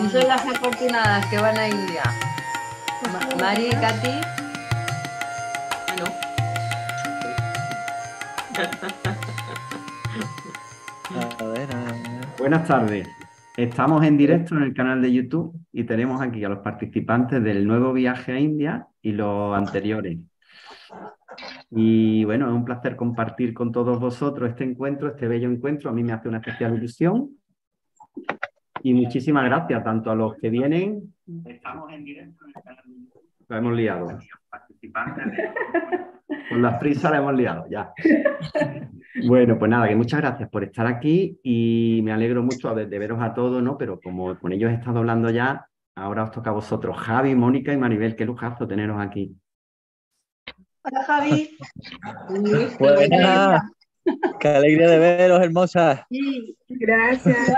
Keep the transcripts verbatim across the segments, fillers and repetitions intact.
Y son las afortunadas que van a India. Ma Mari, Katy. Ah, no. A ver, a ver. Buenas tardes. Estamos en directo en el canal de YouTube y tenemos aquí a los participantes del nuevo viaje a India y los anteriores. Y bueno, es un placer compartir con todos vosotros este encuentro, este bello encuentro. A mí me hace una especial ilusión. Y muchísimas gracias tanto a los que vienen. Estamos en directo en el canal de YouTube. Lo hemos liado. Con las prisas la hemos liado, ya. Bueno, pues nada, que muchas gracias por estar aquí y me alegro mucho de, de veros a todos, ¿no? Pero como con ellos he estado hablando ya, ahora os toca a vosotros, Javi, Mónica y Maribel. Qué lujazo teneros aquí. Hola, Javi. Buenas. Qué alegría de veros, hermosas. Sí, gracias.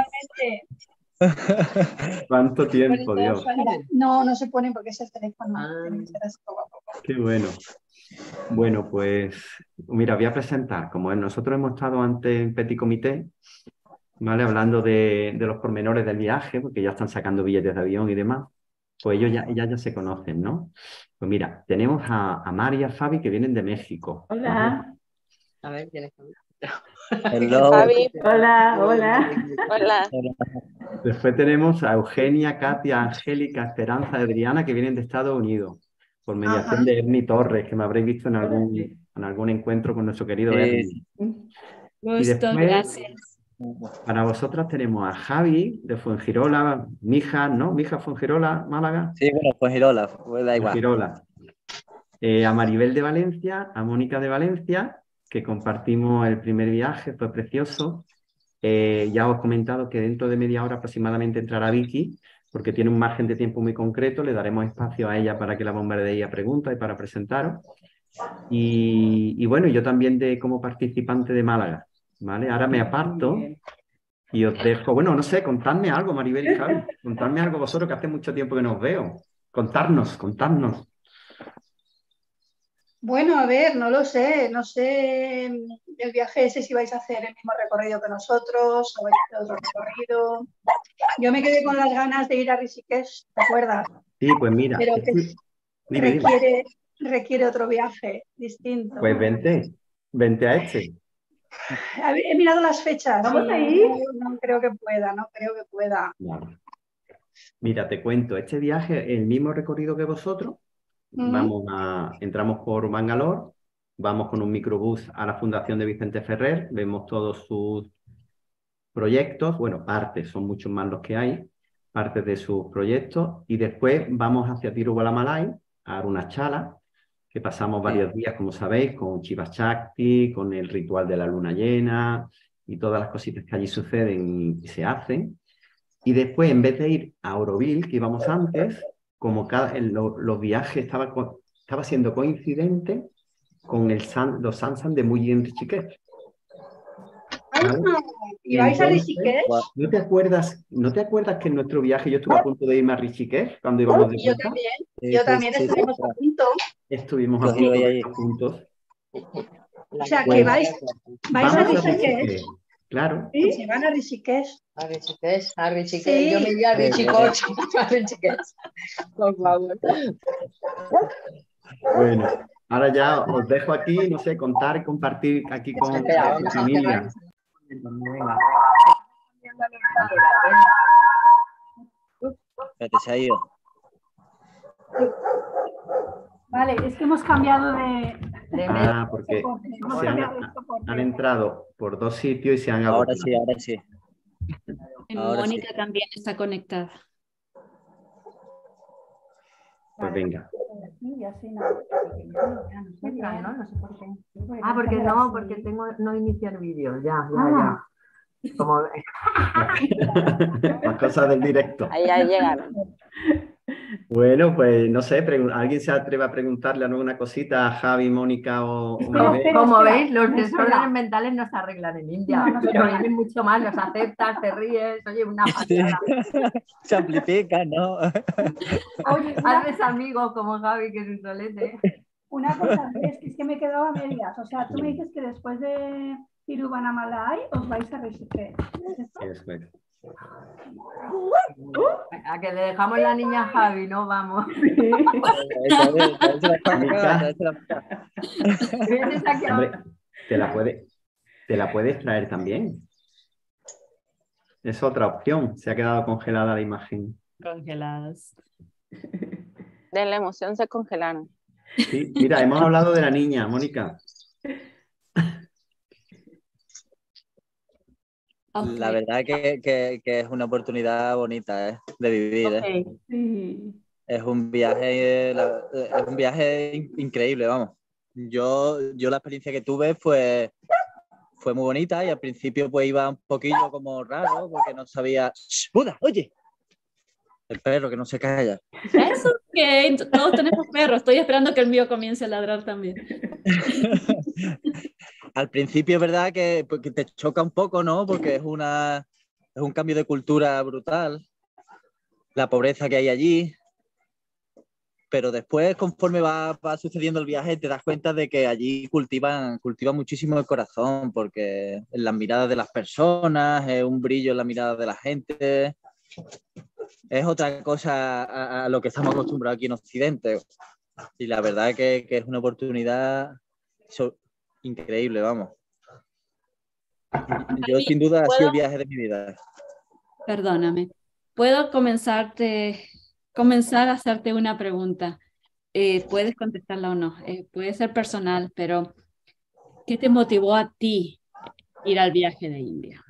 ¿Cuánto tiempo, Dios? No, no se ponen porque es el teléfono. Ah. Tiene que ser así poco a poco. Qué bueno. Bueno, pues mira, voy a presentar. Como nosotros hemos estado antes en Petit Comité, ¿vale? Hablando de, de los pormenores del viaje, porque ya están sacando billetes de avión y demás, pues ellos ya, ya, ya se conocen, ¿no? Pues mira, tenemos a, a Mari y a Fabi que vienen de México. Hola. A ver, ¿quién es Fabi? Hello. Fabi. Hola, hola. Hola. Después tenemos a Eugenia, Katia, Angélica, Esperanza, Adriana, que vienen de Estados Unidos, por mediación Ajá. de Ernie Torres, que me habréis visto en algún, en algún encuentro con nuestro querido Sí. Ernie. Y Gusto, después, gracias. para vosotras tenemos a Javi, de Fuengirola, Mija, ¿no? Mija, Fuengirola, Málaga. Sí, bueno, pues Girola, pues da igual. Fuengirola. Eh, a Maribel de Valencia, a Mónica de Valencia, que compartimos el primer viaje, fue precioso. Eh, ya os he comentado que dentro de media hora aproximadamente entrará Vicky, porque tiene un margen de tiempo muy concreto, le daremos espacio a ella para que la bombardee a preguntas y para presentaros. Y, y bueno, yo también de, como participante de Málaga, ¿vale? Ahora me aparto y os dejo, bueno, no sé, contadme algo, Maribel y Javi, contadme algo vosotros que hace mucho tiempo que no os veo. Contarnos, contadnos. Bueno, a ver, no lo sé, no sé el viaje ese si vais a hacer el mismo recorrido que nosotros o vais a hacer otro recorrido. Yo me quedé con las ganas de ir a Rishikesh, ¿te acuerdas? Sí, pues mira, Pero que dime, dime. requiere, requiere otro viaje distinto. Pues vente, vente a este. A ver, he mirado las fechas. ¿Vamos y a ir? No, no creo que pueda, no creo que pueda. Vale. Mira, te cuento, este viaje, el mismo recorrido que vosotros, Ujú. vamos a, entramos por Bangalore, vamos con un microbús a la Fundación de Vicente Ferrer, vemos todos sus proyectos, bueno, partes, son muchos más los que hay, partes de sus proyectos, y después vamos hacia Tiruvannamalai, a Arunachala, que pasamos varios días, como sabéis, con Shiva Shakti, con el ritual de la luna llena, y todas las cositas que allí suceden y se hacen. Y después, en vez de ir a Auroville, que íbamos antes, como cada, el, lo, los viajes estaba, estaba siendo coincidente con el san, los Sansan de Muyi en Rishikesh. ¿Vale? Ah, ¿y vais a Entonces, Rishikesh? ¿no te acuerdas, ¿no te acuerdas que en nuestro viaje yo estuve a punto de irme a Rishikesh cuando íbamos de Yo vuelta? también, Sí, yo sí, también sí, sí, estuvimos sí. a punto. Estuvimos Yo a punto iba de ahí. ir juntos. O sea, que Pues, vais, vais a Vamos a Rishikesh. Rishikesh, claro. ¿Sí? Se van a Rishikesh. A Rishikesh, a Rishikesh. Sí. Yo me iría a Sí, Rishikosh, a Rishikesh. Por favor. Bueno, ahora ya os dejo aquí, no sé, contar y compartir aquí con Espera, su vamos a familia. cerrar. Venga. Espérate, se ha ido. Vale, es que hemos cambiado de... De Ah, porque Hemos se han, cambiado de soporte. han entrado por dos sitios y se han Ahora agotado. sí, ahora sí. Ahora sí. Mónica también está conectada. Pues venga. Y así no. Ah, porque no, porque tengo no iniciar vídeo, ya, ya, ya. Como... Las cosas del directo. Ahí ya llegaron. Bueno, pues no sé, pregun- ¿alguien se atreve a preguntarle alguna cosita a Javi, Mónica o, o Como, Maribel? espera, como espera, veis, los espera. desórdenes mentales no se arreglan en India, No, no se pero arreglan. vienen mucho más, los aceptas, te ríes, oye, una pasada. Se amplifica, ¿no? Oye, una, Haces amigos como Javi, que es un solete. una cosa, es que, es que me he quedado a medias. O sea, tú me dices que después de Tiruvannamalai os vais a Rishikesh. ¿Es esto? Eso es. A que le dejamos la niña a Javi, ¿no? Vamos. Vienes aquí a- Hombre, te la puede- te la puedes traer también. Es otra opción. Se ha quedado congelada la imagen. Congeladas. De la emoción se congelaron. Sí, mira, hemos hablado de la niña, Mónica. Ok. La verdad que, que- que es una oportunidad bonita, ¿eh? De vivir, ¿eh? Ok. Sí. Es un viaje, la- es un viaje in- increíble, vamos. Yo, yo la experiencia que tuve fue, fue muy bonita y al principio pues iba un poquillo como raro porque no sabía... ¡Shh! ¡Buda! ¡Oye! El perro que no se calla. Es ok, todos tenemos perros. Estoy esperando que el mío comience a ladrar también. Al principio es verdad que, pues, que te choca un poco, ¿no? Porque es, una, es un cambio de cultura brutal. La pobreza que hay allí. Pero después, conforme va, va sucediendo el viaje, te das cuenta de que allí cultivan, cultivan muchísimo el corazón, porque en las miradas de las personas, es un brillo en la mirada de la gente. Es otra cosa a, a lo que estamos acostumbrados aquí en Occidente. Y la verdad que, que es una oportunidad so- increíble, vamos. Yo sin duda ha sido el viaje de mi vida. Perdóname. ¿Puedo comenzarte, comenzar a hacerte una pregunta? Eh, puedes contestarla o no. Eh, puede ser personal, pero ¿qué te motivó a ti ir al viaje de India?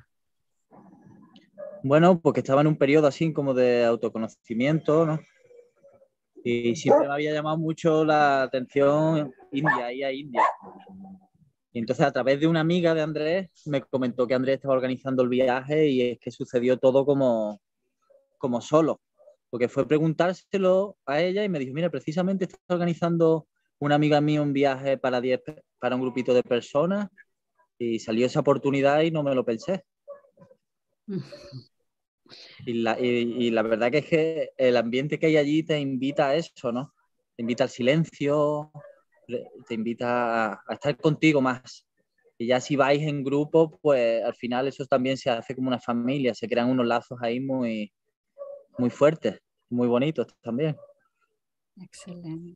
Bueno, porque estaba en un periodo así como de autoconocimiento, ¿no? Y siempre me había llamado mucho la atención India, ir a India. Y entonces a través de una amiga de Andrés me comentó que Andrés estaba organizando el viaje y es que sucedió todo como, como solo. Porque fue preguntárselo a ella y me dijo, mira, precisamente está organizando una amiga mía un viaje para, diez, para un grupito de personas y salió esa oportunidad y no me lo pensé. Y la, y, y la verdad que es que el ambiente que hay allí te invita a eso, ¿no? Te invita al silencio, te invita a, a estar contigo más. Y ya si vais en grupo, pues al final eso también se hace como una familia, se crean unos lazos ahí muy, muy fuertes, muy bonitos también. Excelente.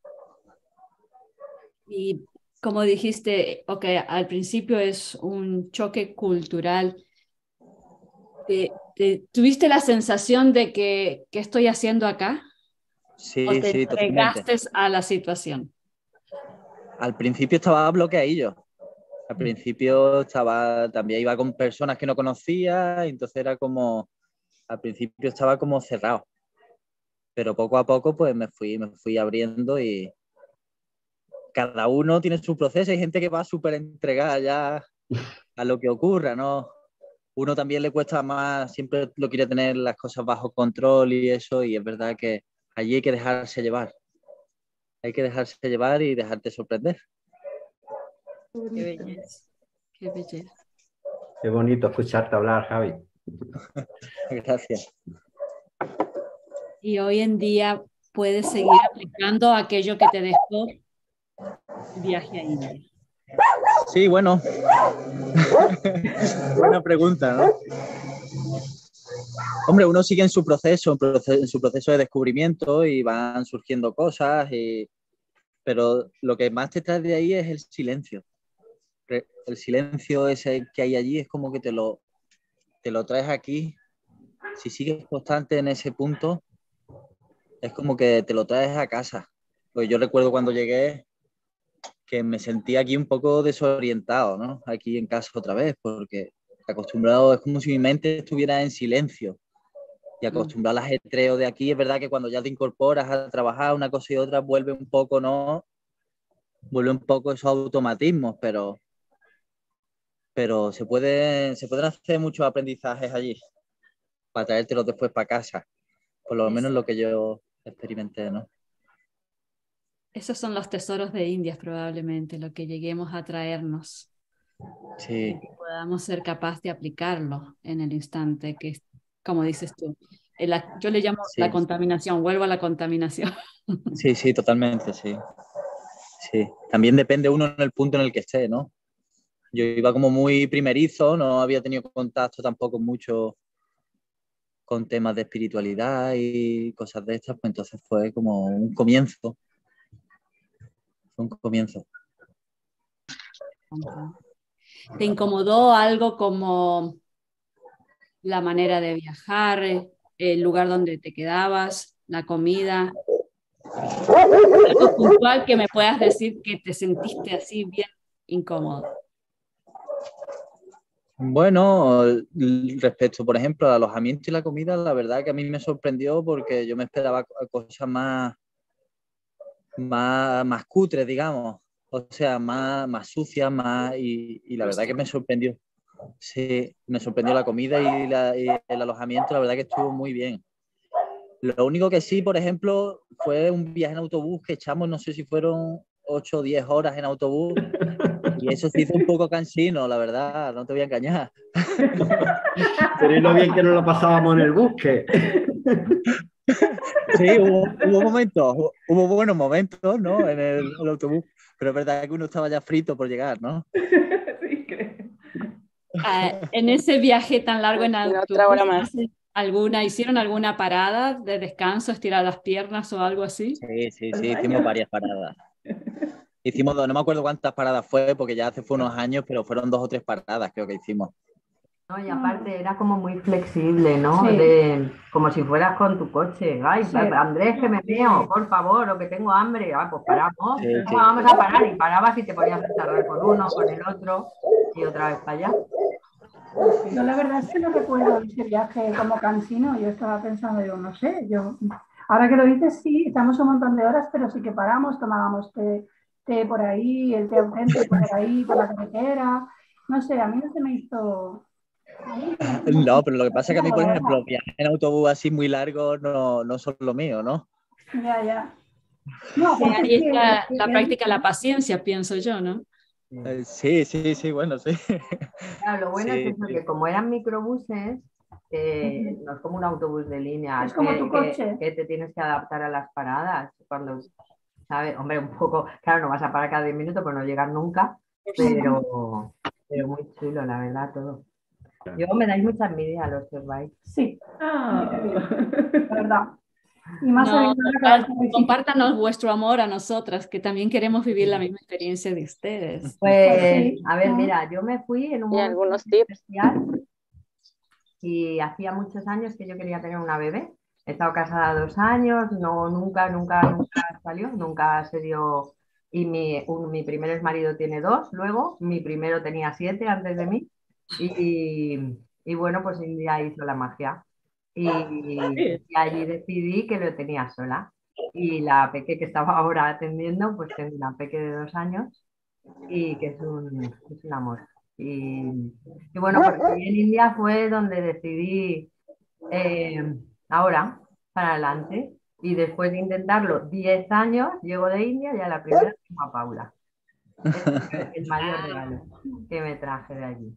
Y como dijiste, ok, al principio es un choque cultural. ¿Te, te- tuviste la sensación de que qué estoy haciendo acá? ¿O Sí, te sí, totalmente. entregaste a la situación? Al principio estaba bloqueadillo. Al principio estaba, también iba con personas que no conocía, y entonces era como, al principio estaba como cerrado. Pero poco a poco pues me fui, me fui abriendo y cada uno tiene su proceso. Hay gente que va súper entregada ya a lo que ocurra, ¿no? Uno también le cuesta más, siempre lo quiere tener las cosas bajo control y eso, y es verdad que allí hay que dejarse llevar. Hay que dejarse llevar y dejarte sorprender. Qué belleza, qué belleza. Qué bonito escucharte hablar, Javi. Gracias. Y hoy en día puedes seguir aplicando aquello que te dejó el viaje a India. Sí, bueno. Buena pregunta, ¿no? Hombre, uno sigue en su proceso, en, proceso, en su proceso de descubrimiento y van surgiendo cosas, y... pero lo que más te trae de ahí es el silencio. El silencio ese que hay allí es como que te lo, te lo traes aquí. Si sigues constante en ese punto, es como que te lo traes a casa. Pues yo recuerdo cuando llegué que me sentía aquí un poco desorientado, ¿no? Aquí en casa otra vez, porque acostumbrado, es como si mi mente estuviera en silencio. Y acostumbrado al ajetreo de aquí, es verdad que cuando ya te incorporas a trabajar una cosa y otra, vuelve un poco, ¿no? Vuelve un poco esos automatismos, pero, pero se, puede, se pueden hacer muchos aprendizajes allí para traértelos después para casa. Por lo menos lo que yo experimenté, ¿no? Esos son los tesoros de India, probablemente, lo que lleguemos a traernos. Sí. Que podamos ser capaces de aplicarlo en el instante, que es, como dices tú, la, yo le llamo Sí. la contaminación, vuelvo a la contaminación. Sí, sí, totalmente, sí. Sí. También depende uno en el punto en el que esté, ¿no? Yo iba como muy primerizo, no había tenido contacto tampoco mucho con temas de espiritualidad y cosas de estas, pues entonces fue como un comienzo. Fue un comienzo. ¿Te incomodó algo como la manera de viajar, el lugar donde te quedabas, la comida? Algo puntual que me puedas decir que te sentiste así bien incómodo. Bueno, respecto, por ejemplo, al alojamiento y la comida, la verdad que a mí me sorprendió porque yo me esperaba cosas más, más, más cutres, digamos. O sea, más, más sucias, más... Y, y la verdad que me sorprendió. Sí, me sorprendió la comida y, la, y el alojamiento, la verdad que estuvo muy bien. Lo único que sí, por ejemplo, fue un viaje en autobús que echamos, no sé si fueron ocho o diez horas en autobús. Y eso se hizo un poco cansino, la verdad, no te voy a engañar. Pero y lo bien que nos lo pasábamos en el bosque. Sí, hubo, hubo momentos, hubo, hubo buenos momentos, ¿no? En el, el autobús, pero es verdad que uno estaba ya frito por llegar, ¿no? Sí, creo. Ah, en ese viaje tan largo en Una autobús, otra hora más. ¿alguna, hicieron alguna parada de descanso, estirar las piernas o algo así? Sí, sí, sí, hicimos varias paradas. Hicimos dos, no me acuerdo cuántas paradas fue, porque ya hace fue unos años, pero fueron dos o tres paradas creo que hicimos. No, y aparte era como muy flexible, ¿no? Sí. De, como si fueras con tu coche. Ay, Sí. Andrés, que me meo, por favor, o que tengo hambre. Ah, pues paramos. Sí, sí. Ah, vamos a parar. Y parabas y te ponías a charlar con uno, con el otro, y otra vez para allá. Yo la verdad es que no recuerdo ese viaje como cansino. Yo estaba pensando, digo, no sé, yo... Ahora que lo dices, sí, estamos un montón de horas, pero sí que paramos, tomábamos té, té por ahí, el té auténtico por ahí, por la carretera. No sé, a mí no se me hizo... No, pero lo que pasa es que a mí, por ejemplo, viajes en autobús así muy largos no, no son lo mío, ¿no? Ya, ya. No, Sí, porque ahí es que- está es que- la práctica, la paciencia, pienso yo, ¿no? Eh, Sí, sí, sí, bueno, sí. Claro, lo bueno Sí, es eso, sí. que como eran microbuses, eh, no es como un autobús de línea, Es como que, tu que- coche. que te tienes que adaptar a las paradas. Cuando, ¿sabes? Hombre, un poco, claro, no vas a parar cada diez minutos, pues no llegas nunca, pero, pero muy chulo, la verdad, todo. Yo me dais mucha envidia a los que os vais. Sí, Ah. la verdad. Y más No, sabiendo ahora que vais a visitar. compártanos vuestro amor a nosotras, que también queremos vivir la misma experiencia de ustedes. Pues, sí. a ver, mira, yo me fui en un Y momento algunos muy tips. especial y hacía muchos años que yo quería tener una bebé. He estado casada dos años, no, nunca, nunca, nunca salió, nunca se dio. Y mi, un- mi primer marido tiene dos, luego mi primero tenía siete antes de mí. Y, y bueno, pues un día hizo la magia. Y, y allí decidí que lo tenía sola. Y la peque que estaba ahora atendiendo, pues tengo una peque de dos años y que es un, es un amor. Y, y bueno, pues en India fue donde decidí eh, ahora, para adelante. Y después de intentarlo diez años, llego de India y a la primera tengo a Paula. Ese es el mayor regalo que me traje de allí.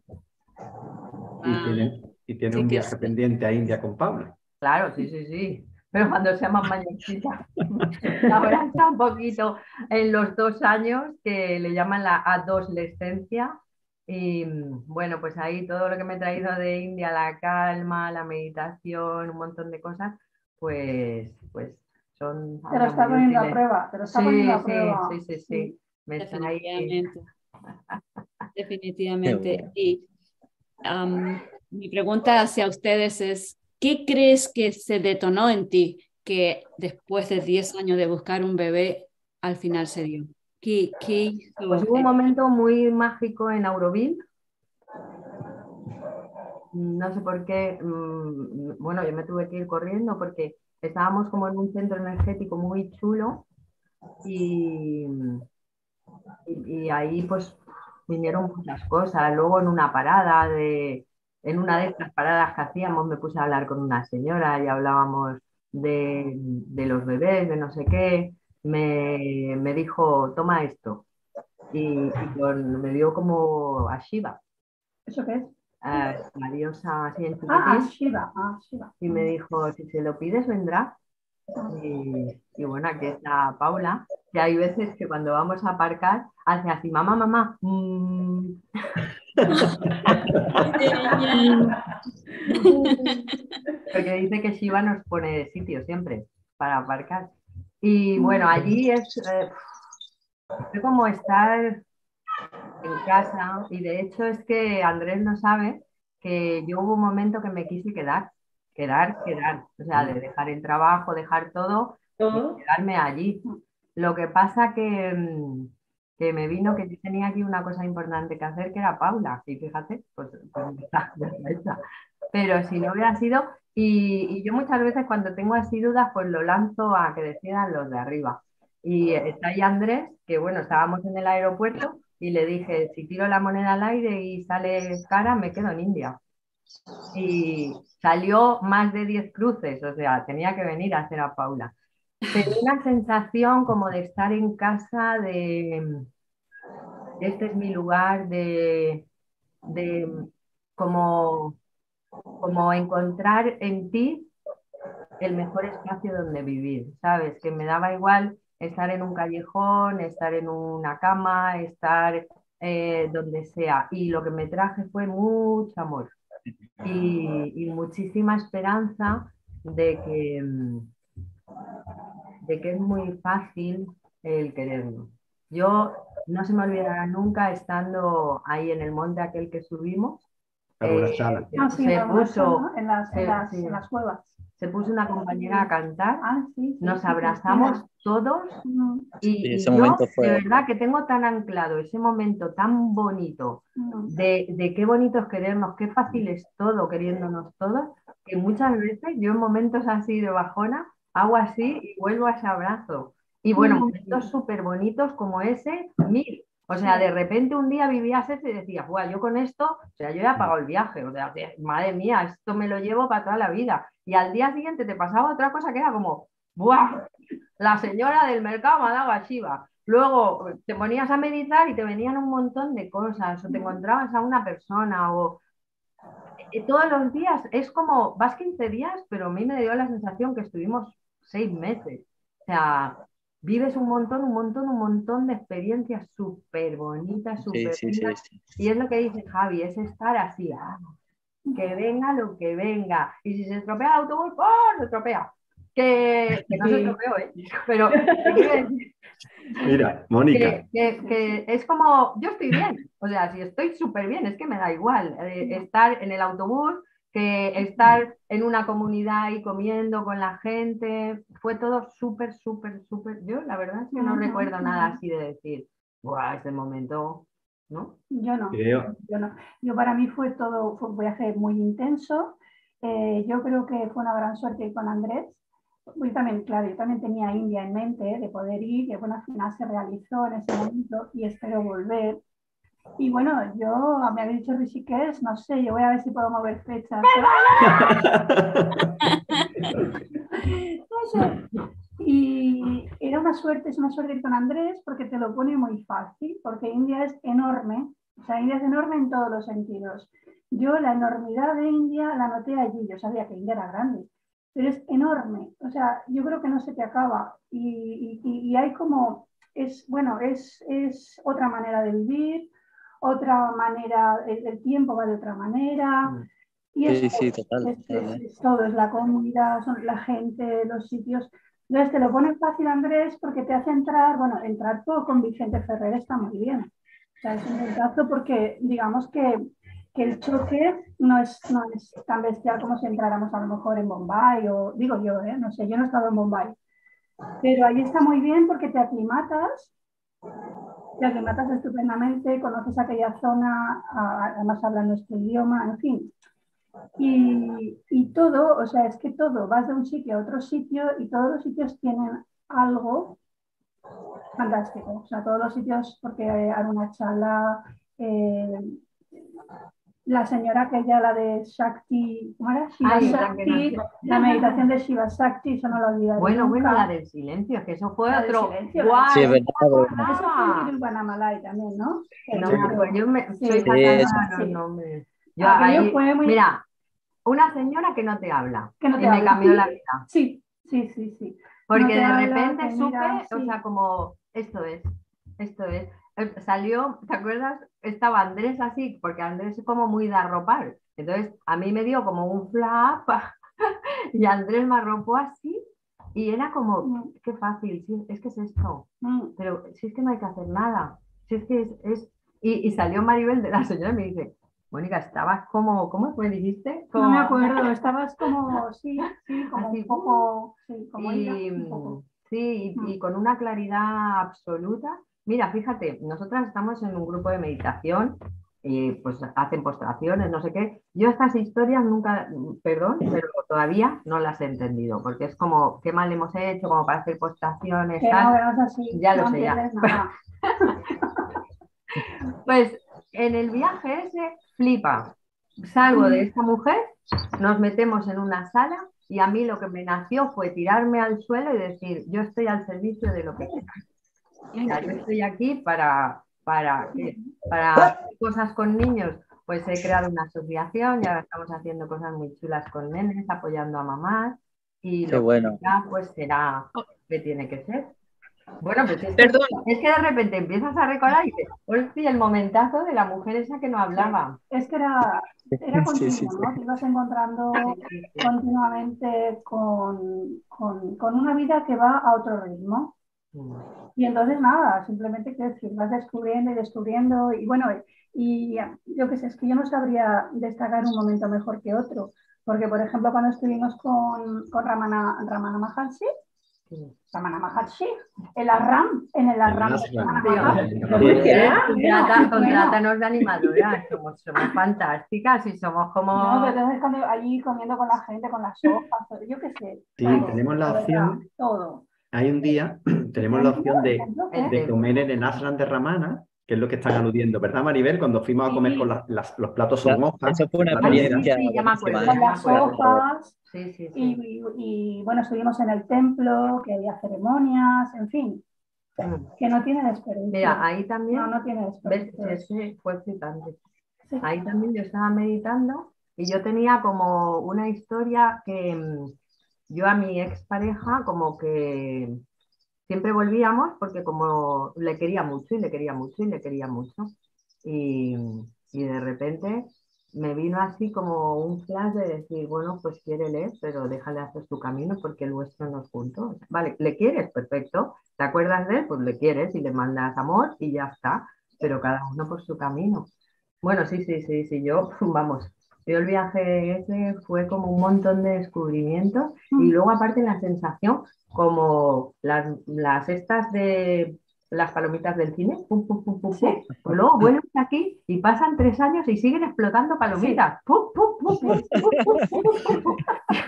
Y tiene, y tiene Sí un que viaje sí. pendiente a India con Paula. Claro, sí, sí, sí. Pero cuando sea más mayorcita. Ahora está un poquito en los dos años que le llaman la adolescencia. Y bueno, pues ahí todo lo que me he traído de India, la calma, la meditación, un montón de cosas, pues, pues son Te lo ahora está muy poniendo a útiles. prueba, te lo está Sí, poniendo a sí, prueba. sí, sí, sí. Me están ahí. Definitivamente. Qué Definitivamente. bueno. Y am, mi pregunta hacia ustedes es, ¿qué crees que se detonó en ti que después de diez años de buscar un bebé, al final se dio? ¿Qué, qué hizo? Pues hubo un momento muy mágico en Auroville. No sé por qué, mmm, bueno, yo me tuve que ir corriendo porque estábamos como en un centro energético muy chulo y, y, y ahí pues vinieron muchas cosas. Luego en una parada, de, en una de estas paradas que hacíamos, me puse a hablar con una señora y hablábamos de, de los bebés, de no sé qué. Me, me dijo, toma esto. Y, y con- me dio como a Shiva. ¿Eso qué es? Eh, la diosa así en Ah, chiquitín, Shiva. Ah, Shiva. y me dijo, si se lo pides vendrá. Y, y bueno, aquí está Paula, que hay veces que cuando vamos a aparcar hace así, mamá, mamá. mm". porque dice que Shiva nos pone sitio siempre para aparcar. Y bueno, allí es, eh, es como estar en casa, y de hecho es que Andrés no sabe que yo hubo un momento que me quise quedar, quedar, quedar, o sea, de dejar el trabajo, dejar todo y quedarme allí. Lo que pasa que, mm, que me vino que yo tenía aquí una cosa importante que hacer, que era Paula, y fíjate, pues, pues ya está, ya está hecha. Pero si no hubiera sido, y, y yo muchas veces cuando tengo así dudas, pues lo lanzo a que decidan los de arriba. Y está ahí Andrés, que bueno, estábamos en el aeropuerto y le dije, si tiro la moneda al aire y sale cara, me quedo en India. Y salió más de diez cruces, o sea, tenía que venir a hacer a Paula. Pero una sensación como de estar en casa, de este es mi lugar, de, de como, como encontrar en ti el mejor espacio donde vivir, ¿sabes? Que me daba igual estar en un callejón, estar en una cama, estar eh, donde sea. Y lo que me traje fue mucho amor y, y muchísima esperanza de que, de que es muy fácil el querernos. Yo no se me olvidará nunca estando ahí en el monte aquel que subimos. Alguna eh, sala. Ah, sí, se en, puso, ¿no? en, las, en, se- las, sí. en las cuevas. se puso una compañera a cantar, Ah, sí, sí, nos sí, abrazamos Cristina. todos Mm, y, Y y ese yo momento de fue... verdad que tengo tan anclado ese momento tan bonito mm. de, de qué bonito es querernos, qué fácil es todo queriéndonos todos, que muchas veces yo en momentos así de bajona hago así y vuelvo a ese abrazo. Y bueno, Mm. momentos súper bonitos como ese, mil. O sea, de repente un día vivías ese y decías, "Buah, yo con esto, o sea, yo ya he pagado el viaje, o sea, madre mía, esto me lo llevo para toda la vida". Y al día siguiente te pasaba otra cosa que era como, ¡buah! La señora del mercado me ha dado a Shiva. Luego te ponías a meditar y te venían un montón de cosas, o te encontrabas a una persona, o eh, todos los días, es como, vas quince días, pero a mí me dio la sensación que estuvimos seis meses. O sea, vives un montón, un montón, un montón de experiencias súper bonitas, Sí, súper sí, sí, lindas. sí. Y es lo que dice Javi, es estar así, ah, que venga lo que venga. Y si se estropea el autobús, ¡oh! Se estropea. Que, que no se Sí. estropeó, ¿eh? Pero te quiero decir Mira, Mónica, que, que- que es como, yo estoy bien, o sea, si estoy súper bien, es que me da igual eh, estar en el autobús que estar en una comunidad y comiendo con la gente, fue todo súper, súper, súper, yo la verdad es que no Ujú, recuerdo nada ujú. así de decir, ¡buah! Ese momento, ¿no? Yo no, creo, yo no. Yo para mí fue todo, fue un viaje muy intenso. Eh, yo creo que fue una gran suerte ir con Andrés. Yo también, claro, yo también tenía India en mente de poder ir, y bueno, al final se realizó en ese momento y espero volver. Y bueno, yo me había dicho Rishikesh, no sé, yo voy a ver si puedo mover fechas. No sé. Y era una suerte, es una suerte ir con Andrés porque te lo pone muy fácil, porque India es enorme, o sea, India es enorme en todos los sentidos. Yo la enormidad de India la noté allí, yo sabía que India era grande, pero es enorme, o sea, yo creo que no se te acaba y, y, y hay como, es, bueno, es, es otra manera de vivir, otra manera, el, el tiempo va de otra manera. Mm. Y es, Sí, sí, total. es, total, es, ¿eh? es todo, es la comunidad, son la gente, los sitios. Entonces te lo pone fácil, Andrés, porque te hace entrar, bueno, entrar todo con Vicente Ferrer está muy bien. O sea, es un puntazo porque digamos que, que el choque no es, no es tan bestial como si entráramos a lo mejor en Bombay, o digo yo, ¿eh? No sé, yo no he estado en Bombay. Pero ahí está muy bien porque te aclimatas, te aclimatas estupendamente, conoces aquella zona, además hablan nuestro idioma, en fin. Y, y todo, o sea, es que todo, vas de un sitio a otro sitio y todos los sitios tienen algo fantástico. O sea, todos los sitios, porque Arunachala, eh, la señora aquella, la de Shakti, ¿cómo era? Shiva Ay, Shakti, la meditación de Shiva Shakti, eso no lo olvidaré bueno, nunca. bueno, la del silencio, que eso fue La del otro. silencio, ¡Guau! Sí, es ¡No verdad. me verdad. Eso fue en acordaba! Tiruvannamalai también, ¿no? No me acuerdo, yo me, Sí, soy Sí, fatal eso. para los sí. nombres. Yo Aquello ahí, fue muy... mira, una señora que no te habla que no te y me habla. cambió la vida. Sí, sí, sí, sí. Porque No te de habla, repente te supe, mira, o sí. sea, como, esto es, esto es. Eh, Salió, ¿te acuerdas? Estaba Andrés así, porque Andrés es como muy de arropar. Entonces, a mí me dio como un flap Y Andrés me arropó así y era como, Mm. qué fácil, sí, es que es esto, Mm. pero si es que no hay que hacer nada, si es que es... es... Y, y salió Maribel de la señora y me dice, Mónica, estabas como, ¿cómo me dijiste? No me Como... acuerdo, estabas como, sí, sí, como Así, un poco, sí, como ida, Y, un poco. sí, y, y con una claridad absoluta. Mira, fíjate, nosotras estamos en un grupo de meditación y pues hacen postraciones, no sé qué. Yo estas historias nunca, perdón, pero todavía no las he entendido, porque es como, qué mal hemos hecho, como para hacer postraciones, Que no, tal. que no es así, Ya lo no sé, ya. entiendes nada. Pues en el viaje ese, flipa. Salgo de esta mujer, nos metemos en una sala y a mí lo que me nació fue tirarme al suelo y decir, yo estoy al servicio de lo que quieras. O sea, yo estoy aquí para, para, ¿qué? Para hacer cosas con niños. Pues he creado una asociación y ahora estamos haciendo cosas muy chulas con nenes, apoyando a mamás y Qué lo bueno. que ya pues será que tiene que ser. Bueno, pues es que, Perdón. es que de repente empiezas a recordar y dices, hostia, el momentazo de la mujer esa que no hablaba. Es que era, era Sí, sí, continuo, sí. ¿no? Te ibas encontrando Sí, sí, sí. continuamente con, con, con una vida que va a otro ritmo. Y entonces nada, simplemente que decir, vas descubriendo y descubriendo. Y bueno, y yo qué sé, es que yo no sabría destacar un momento mejor que otro. Porque, por ejemplo, cuando estuvimos con, con Ramana, Ramana Maharshi, Sí. Ramana Maharshi, el Arram, en el Arram de Ashram. Ramana Sí, Maharshi. Contrata, Bueno, contrátanos de animadoras, somos, somos fantásticas y somos como... no, pero entonces cuando allí comiendo con la gente, con las hojas, yo qué sé. Sí, todo, tenemos la de opción- verdad, todo. Hay un día, tenemos la opción de, ¿Eh? de comer en el ashram de Ramana, que es lo que están aludiendo, ¿verdad, Maribel? Cuando fuimos a comer Sí. con las, las- los platos son hojas. Eso fue una la Ay, sí, experiencia sí, ya me acuerdo, buenísima, ya Con me ¿eh? las acuerdo. hojas Sí, sí, sí. y, y- y, bueno, estuvimos en el templo, que había ceremonias, en fin, Mm. que no tiene desperdicio. Mira, ahí también, No, no tiene ves, desperdicio. es que fue excitante. Sí. Ahí también yo estaba meditando y yo tenía como una historia que mm, yo a mi expareja como que siempre volvíamos porque como le quería mucho y le quería mucho y le quería mucho. Y, y de repente me vino así como un flash de decir, bueno, pues quiérele, pero déjale hacer su camino porque el nuestro no es junto. Vale, ¿le quieres? Perfecto. ¿Te acuerdas de él? Pues le quieres y le mandas amor y ya está. Pero cada uno por su camino. Bueno, sí, sí, sí, sí, yo, vamos, yo el viaje ese fue como un montón de descubrimientos y luego aparte la sensación como las, las estas de las palomitas del cine, pum, pum, pum, pum, Sí. pum. Pues luego vuelves aquí y pasan tres años y siguen explotando palomitas. Pum, pum, pum, pum, pum, pum, pum, pum.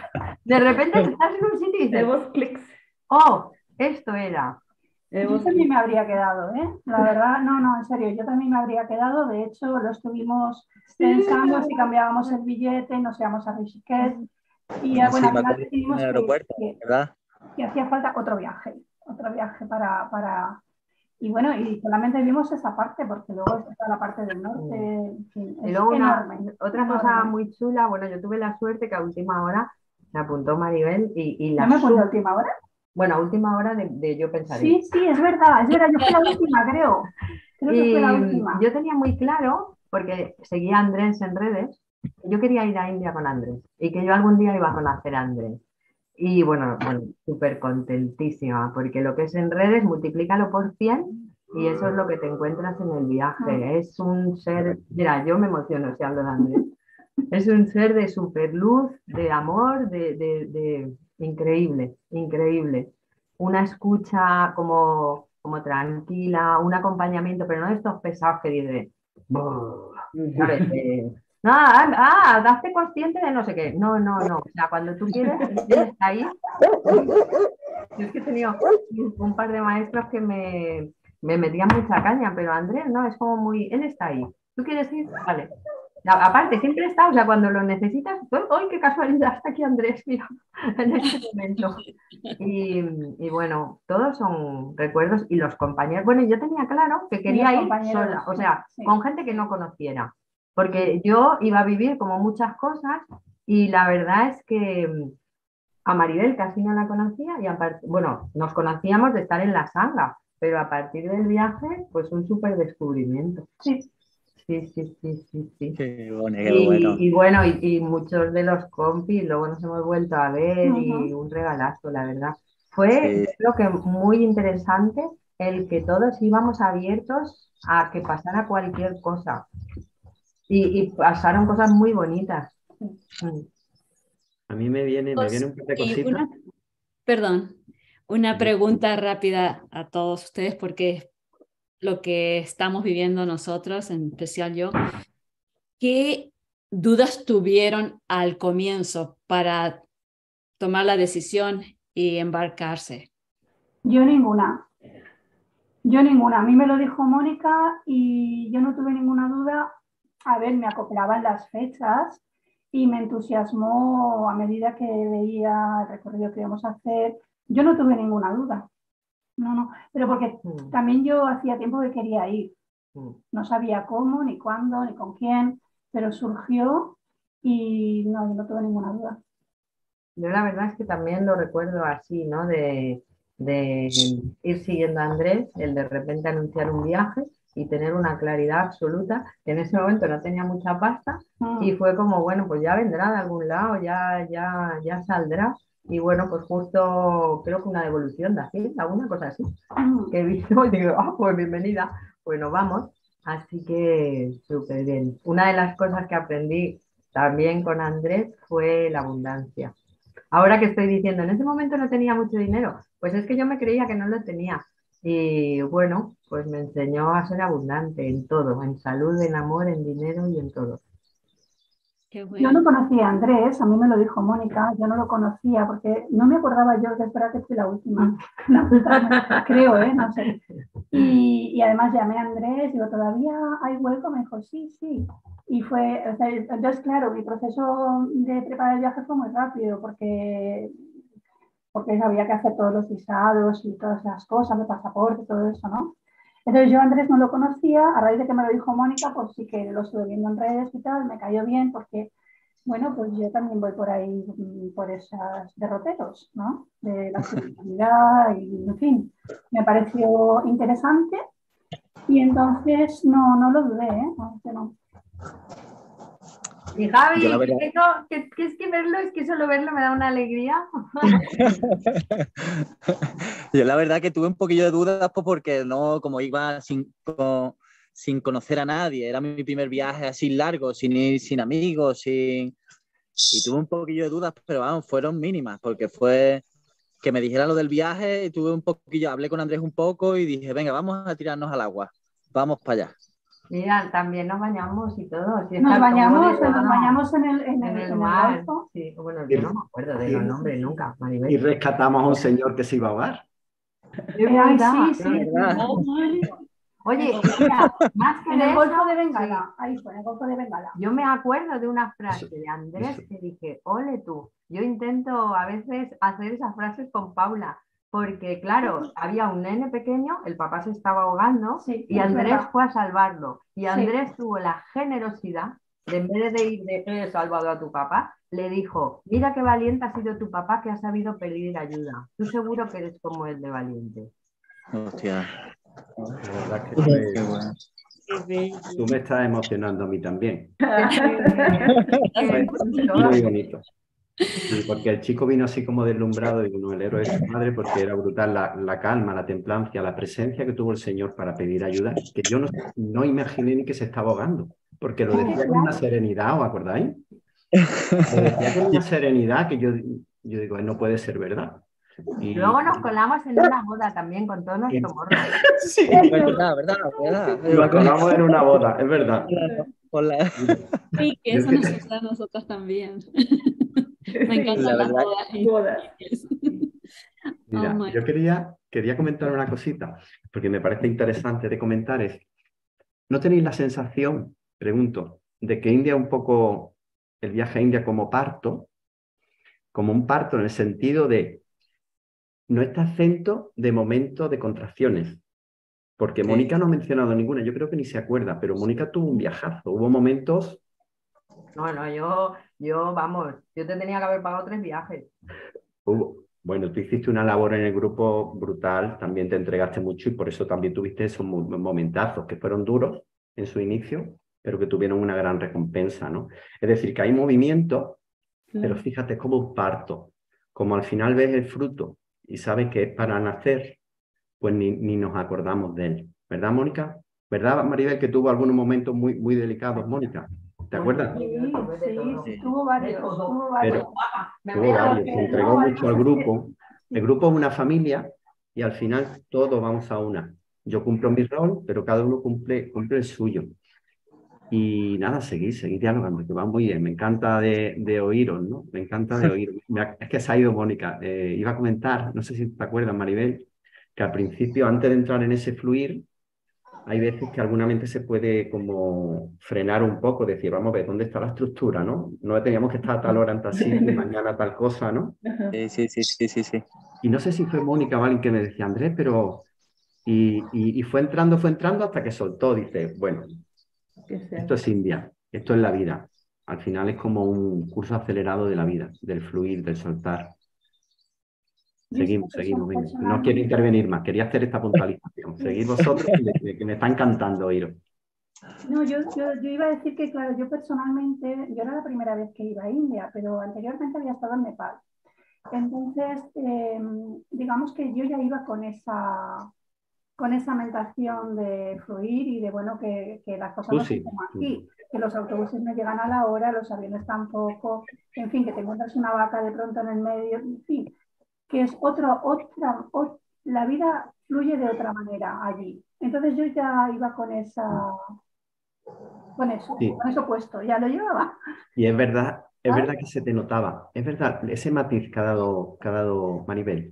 De repente estás en un sitio y dices, Tenemos clics. oh, esto era. Yo también me habría quedado, ¿eh? La verdad, no, no, en serio, yo también me habría quedado. De hecho, lo estuvimos pensando si cambiábamos el billete, nos íbamos a Rishikesh. Y Sí, bueno, al me final acuerdo en decidimos el que, aeropuerto, que- ¿verdad? que hacía falta otro viaje, otro viaje para, para... Y bueno, y solamente vimos esa parte, porque luego está la parte del norte, en fin, Y es luego una, enorme. otra enorme. cosa muy chula, bueno, yo tuve la suerte que a última hora se apuntó Maribel y, y la ¿No me apunto a sub- última hora? bueno, a última hora de, de yo pensar Sí, sí, es verdad, es verdad, yo fui la última, creo. Creo que fue la Y última. yo tenía muy claro, porque seguía a Andrés en redes, que yo quería ir a India con Andrés y que yo algún día iba a conocer a Andrés. Y bueno, bueno, súper contentísima, porque lo que es en redes, multiplícalo por cien y eso es lo que te encuentras en el viaje. Es un ser, mira, yo me emociono si hablo de Andrés. Es un ser de super luz, de amor, de, de, de increíble, increíble. Una escucha como, como tranquila, un acompañamiento, pero no de estos pesados que dice, ¿sabes? Eh, no, ah, ah, date consciente de no sé qué. No, no, no. O sea, cuando tú quieres, él está ahí. Yo es que he tenido un par de maestros que me, me metían mucha caña, pero Andrés no, es como muy, él está ahí. ¿Tú quieres ir? Vale. A- Aparte, siempre está, o sea, cuando lo necesitas, ¡ay, qué casualidad! Está aquí Andrés, mira, en este momento. Y, y bueno, todos son recuerdos y los compañeros. Bueno, yo tenía claro que quería ir compañeros, sola, o sí, sea, sí. con gente que no conociera, porque yo iba a vivir como muchas cosas y la verdad es que mm, a Maribel casi no la conocía y aparte, bueno, nos conocíamos de estar en la sanga, pero a partir del viaje, pues un súper descubrimiento. Sí, Sí, sí, sí, sí, sí. Qué bueno, qué Y, bueno. y bueno, y, y muchos de los compis luego nos hemos vuelto a ver y Ujú. un regalazo, la verdad. Fue, Sí, yo creo que muy interesante el que todos íbamos abiertos a que pasara cualquier cosa. Y, y pasaron cosas muy bonitas. Mm. A mí me viene, me viene un par de Y cositas. una, perdón, una Sí. pregunta rápida a todos ustedes, porque es lo que estamos viviendo nosotros, en especial yo. ¿Qué dudas tuvieron al comienzo para tomar la decisión y embarcarse? Yo ninguna, yo ninguna. A mí me lo dijo Mónica y yo no tuve ninguna duda. A ver, me acoplaban las fechas y me entusiasmó a medida que veía el recorrido que íbamos a hacer. Yo no tuve ninguna duda. No, no, pero porque Mm. también yo hacía tiempo que quería ir. Mm. No sabía cómo, ni cuándo, ni con quién, pero surgió y no, yo no tuve ninguna duda. Yo la verdad es que también lo recuerdo así, ¿no? De, de ir siguiendo a Andrés, el de repente anunciar un viaje y tener una claridad absoluta, que en ese momento no tenía mucha pasta y Mm. fue como, bueno, pues ya vendrá de algún lado, ya, ya, ya saldrá. Y bueno, pues justo creo que una devolución de Hacienda, alguna cosa así, Mm. que he visto y digo, ah, pues bienvenida, bueno, vamos. Así que súper bien. Una de las cosas que aprendí también con Andrés fue la abundancia. Ahora que estoy diciendo, en ese momento no tenía mucho dinero, pues es que yo me creía que no lo tenía. Y bueno, pues me enseñó a ser abundante en todo, en salud, en amor, en dinero y en todo. Qué Yo no bueno. conocía a Andrés, a mí me lo dijo Mónica, yo no lo conocía porque no me acordaba yo, que espera que fui la última, creo, ¿eh? No sé. Y, y además llamé a Andrés, digo, ¿todavía hay hueco? Me dijo, sí, sí. Y fue, o sea, entonces, claro, mi proceso de preparar el viaje fue muy rápido porque, porque había que hacer todos los visados y todas esas cosas, el pasaporte, todo eso, ¿no? Entonces yo a Andrés no lo conocía, a raíz de que me lo dijo Mónica, pues sí que lo estuve viendo en redes y tal, me cayó bien porque, bueno, pues yo también voy por ahí, por esos derroteros, ¿no? De la espiritualidad y, en fin, me pareció interesante y entonces no, no lo dudé, ¿eh? No, que no. Y Javi, yo la verdad, que, tengo, que, que es que verlo, es que solo verlo me da una alegría. yo la verdad que tuve un poquillo de dudas pues, porque no, como iba sin, con- sin conocer a nadie, era mi primer viaje así largo, sin ir sin amigos, sin... Y tuve un poquillo de dudas, pero vamos, fueron mínimas, porque fue que me dijera lo del viaje y tuve un poquillo, hablé con Andrés un poco y dije, venga, vamos a tirarnos al agua, vamos para allá. Mira, también nos bañamos y todo. Si Nos está bañamos, todo, nos ¿no? bañamos en el, en En el, el en el mar. Golfo. Sí, bueno, Y, yo no me acuerdo de y- los nombres nunca, y Maribel. rescatamos a un señor que se iba a ahogar. Es Eh, ay, verdad, sí, es sí, sí, ¿Verdad? sí. Oh, my. Oye, mira, más que En de el Golfo eso, de sí, Bengala, ahí fue, en el Golfo de Bengala. yo me acuerdo de una frase Eso, de Andrés eso. que dije, ole tú, yo intento a veces hacer esas frases con Paula, porque claro, había un nene pequeño, el papá se estaba ahogando Sí, y es Andrés verdad. fue a salvarlo. Y Sí. Andrés tuvo la generosidad de, en vez de ir de he salvado a tu papá, le dijo, mira qué valiente ha sido tu papá que ha sabido pedir ayuda. Tú seguro que eres como el de valiente. Hostia. La verdad es que fue... Qué bueno. Qué bello. Tú me estás emocionando a mí también. Qué Fue bonito. muy bonito. Sí, porque el chico vino así como deslumbrado y como el héroe de su madre, porque era brutal la, la calma, la templancia, la presencia que tuvo el Señor para pedir ayuda, que yo no, no imaginé ni que se estaba ahogando, porque lo Es que, decía con una claro, serenidad, ¿os acordáis? Lo decía con una serenidad que yo, yo digo, no puede ser verdad. Y, Luego nos colamos en una boda también con todo nuestro morro. sí, Es verdad, verdad, verdad. nos colamos en una boda, es verdad. Por la, Sí, que Yo eso es que- nos sucede a nosotros también. Me Sí. encantan la las verdad, bodas. y- Bodas. Oh Mira, my yo quería, quería comentar una cosita, porque me parece interesante de comentar, es, ¿no tenéis la sensación, pregunto, de que India un poco, el viaje a India como parto, como un parto en el sentido de, no está exento de momentos de contracciones? Porque Sí. Mónica no ha mencionado ninguna, yo creo que ni se acuerda, pero Mónica tuvo un viajazo, hubo momentos, No, no, yo, yo, vamos, yo te tenía que haber pagado tres viajes. hubo- bueno, tú hiciste una labor en el grupo brutal, también te entregaste mucho y por eso también tuviste esos mo- momentazos que fueron duros en su inicio, pero que tuvieron una gran recompensa, ¿no? Es decir, que hay movimiento, pero fíjate, es como un parto. Como al final ves el fruto y sabes que es para nacer, pues ni, ni nos acordamos de él. ¿Verdad, Mónica? ¿Verdad, Maribel, que tuvo algunos momentos muy, muy delicados, Mónica? ¿Te acuerdas? Sí, sí, tuvo varios, tuvo varios. Pero tuvo varios, se entregó mucho al grupo. El grupo es una familia y al final todos vamos a una. Yo cumplo mi rol, pero cada uno cumple, cumple el suyo. Y nada, seguir, seguir dialogando, que va muy bien. Me encanta de, de oíros, ¿no? Me encanta de oíros. Es que se ha ido Mónica. Eh, iba a comentar, no sé si te acuerdas, Maribel, que al principio, antes de entrar en ese fluir, hay veces que alguna mente se puede como frenar un poco, decir, vamos a ver, ¿dónde está la estructura, no? No teníamos que estar a tal hora en tal sitio y mañana tal cosa, ¿no? Sí, sí, sí, sí, sí, sí. Y no sé si fue Mónica o alguien que me decía, Andrés, pero... Y, y, y fue entrando, fue entrando hasta que soltó. Dice, bueno, esto es India, esto es la vida. Al final es como un curso acelerado de la vida, del fluir, del soltar. Seguimos, seguimos. Venga. No quiero intervenir más, quería hacer esta puntualización. Seguid vosotros, que, que me está encantando oíros. No, yo, yo, yo iba a decir que, claro, yo personalmente, yo era la primera vez que iba a India, pero anteriormente había estado en Nepal. Entonces, eh, digamos que yo ya iba con esa, con esa meditación de fluir y de, bueno, que, que las cosas Tú no sí. son como aquí, que los autobuses no llegan a la hora, los aviones tampoco, en fin, que te encuentras una vaca de pronto en el medio, en fin, que es otra, otra, otra, la vida fluye de otra manera allí. Entonces yo ya iba con esa, con eso, Sí. con eso puesto, ya lo llevaba. Y es verdad, es verdad que se te notaba. Es verdad, ese matiz que ha dado, que ha dado Maribel.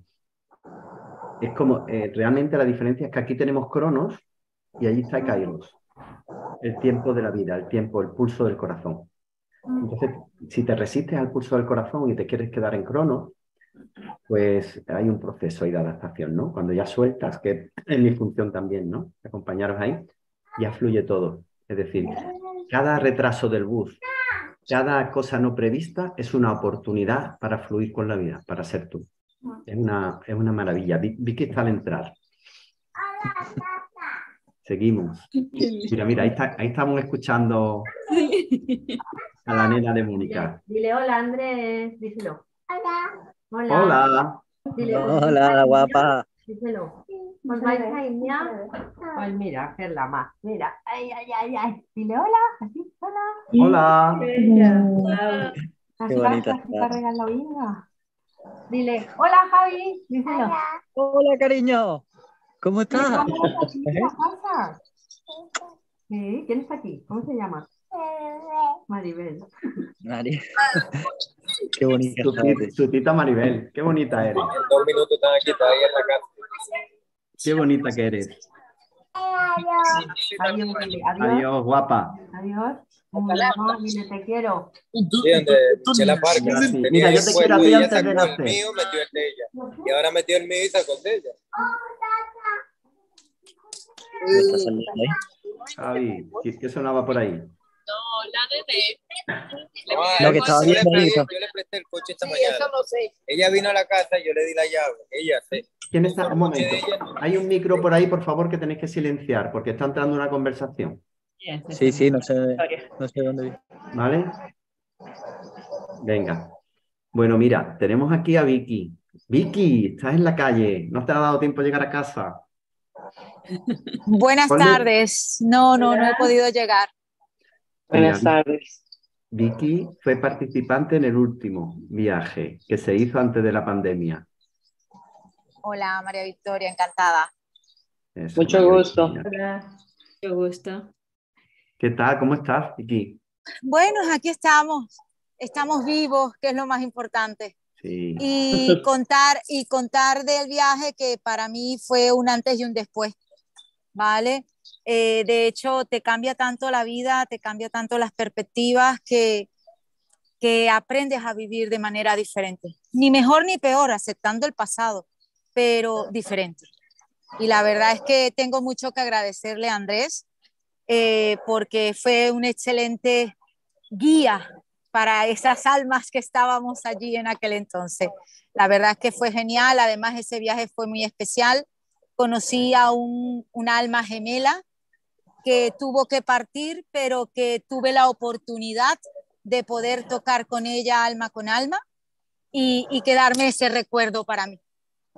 Es como, eh, realmente la diferencia es que aquí tenemos cronos y allí está Kairos. El tiempo de la vida, el tiempo, el pulso del corazón. Entonces, si te resistes al pulso del corazón y te quieres quedar en cronos, pues hay un proceso ahí de adaptación, ¿no? Cuando ya sueltas, que es mi función también, ¿no? Acompañaros ahí, ya fluye todo. Es decir, cada retraso del bus, cada cosa no prevista es una oportunidad para fluir con la vida, para ser tú. Es una, es una maravilla. Vi, vi que está al entrar. Seguimos. Mira, mira, ahí, está, ahí estamos escuchando a la nena de Mónica. Dile, dile hola, Andrés. Díselo. Hola. Hola. Hola. Dile, Hola, guapa. díselo. ¿Os vais a India? Pues mira, hacerla más. Mira. Ay, ay, ay, ay. Dile hola. Así, hola. Hola. Qué bonita Así está. te regalo Inga. Dile, hola, Javi. Díselo. Hola, cariño. ¿Cómo Dile, estás? ¿cómo estás aquí en la casa? Sí, ¿quién está aquí? ¿Cómo se llama? Maribel. Mari. Qué bonita Su, está. ti- su tita Maribel. Qué bonita eres. En dos minutos están aquí todavía en la casa. Qué bonita que eres. Adiós, dile, adiós. Adiós, guapa. Adiós. Un beso, dile, te quiero. Sí, donde Michela Parker Gracias. tenía Mira, yo el te puesto quiero a ti y ella antes de sacó el nacer. mío, metió el de ella. Y ahora metió el mío y sacó el de ella. ¿Cómo está saliendo ahí? Javi, ¿qué, qué sonaba por ahí? No, Lo que estaba yo, le viendo pedí- ahorita. yo le presté el coche esta mañana. Eso no sé. Ella vino a la casa y yo le di la llave. Ella sé. ¿Quién está? Un momento. De ella. Hay un micro por ahí, por favor, que tenéis que silenciar, porque está entrando una conversación. Sí, sí, no sé, no sé dónde vi. ¿Vale? Venga. Bueno, mira, tenemos aquí a Vicky. Vicky, estás en la calle. ¿No te ha dado tiempo a llegar a casa? Buenas Ponle- tardes. No, no, no he podido llegar. Buenas tardes. Vicky fue participante en el último viaje que se hizo antes de la pandemia. Hola, María Victoria, encantada. Eso, Mucho María gusto. Victoria. Mucho gusto. ¿Qué tal? ¿Cómo estás, Vicky? Bueno, aquí estamos. Estamos vivos, que es lo más importante. Sí. Y contar, y contar del viaje que para mí fue un antes y un después, ¿vale? Eh, de hecho, te cambia tanto la vida, te cambia tanto las perspectivas que, que aprendes a vivir de manera diferente. Ni mejor ni peor, aceptando el pasado, pero diferente. Y la verdad es que tengo mucho que agradecerle a Andrés, eh, porque fue un excelente guía para esas almas que estábamos allí en aquel entonces. La verdad es que fue genial, además ese viaje fue muy especial. Conocí a un, un alma gemela que tuvo que partir, pero que tuve la oportunidad de poder tocar con ella alma con alma y, y quedarme ese recuerdo para mí.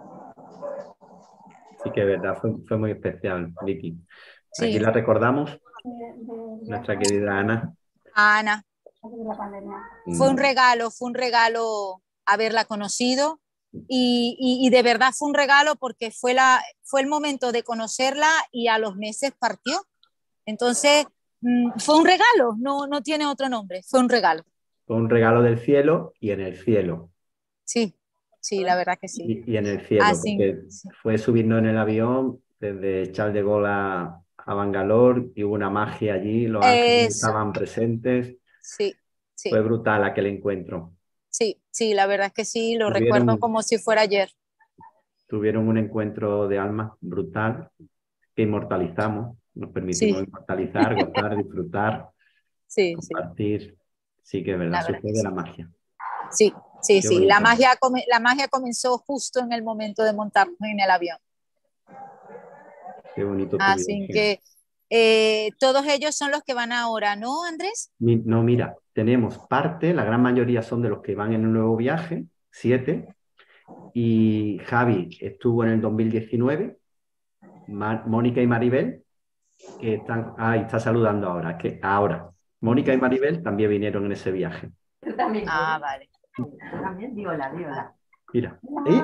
Sí que es verdad, fue, fue muy especial, Vicky. Sí. Aquí la recordamos, nuestra querida Ana. Ana. Fue un regalo, fue un regalo haberla conocido y, y, y de verdad fue un regalo porque fue, la, fue el momento de conocerla y a los meses partió. Entonces, mmm, fue un regalo, no, no tiene otro nombre, fue un regalo. Fue un regalo del cielo y en el cielo. Sí, sí, la verdad que sí. Y, y en el cielo, Así, porque sí. fue subirnos en el avión desde Charles de Gaulle a, a Bangalore y hubo una magia allí, los ángeles Eso. estaban presentes. Sí, sí. Fue brutal aquel encuentro. Sí, sí, la verdad es que sí, lo Tuvieron, recuerdo como si fuera ayer. Tuvieron un encuentro de almas brutal que inmortalizamos, nos permitimos Sí. inmortalizar, gozar, disfrutar, Sí, compartir. Sí, sí que es verdad, La eso verdad fue que de sí. la magia. Sí, sí, Qué sí. bonito. La magia, come- la magia comenzó justo en el momento de montarnos en el avión. Qué bonito tu Así viaje. que eh, todos ellos son los que van ahora, ¿no, Andrés? Mi- No, mira, tenemos parte, la gran mayoría son de los que van en un nuevo viaje, siete, y Javi estuvo en el dos mil diecinueve, Ma- Mónica y Maribel, que están, ah, y está saludando ahora, es que ahora, Mónica y Maribel también vinieron en ese viaje. Tú también. Ah, vale. Tú también, di hola, di hola. Mira, ¿eh?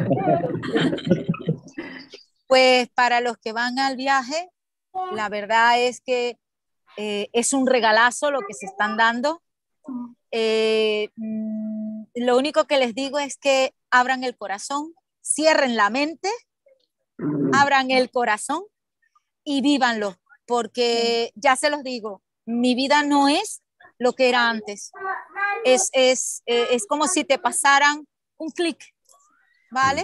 Pues para los que van al viaje, la verdad es que eh, es un regalazo lo que se están dando. Eh, mm, lo único que les digo es que abran el corazón, cierren la mente, abran el corazón y vívanlo, porque ya se los digo, mi vida no es lo que era antes. Es, es, eh, es como si te pasaran un clic, ¿vale?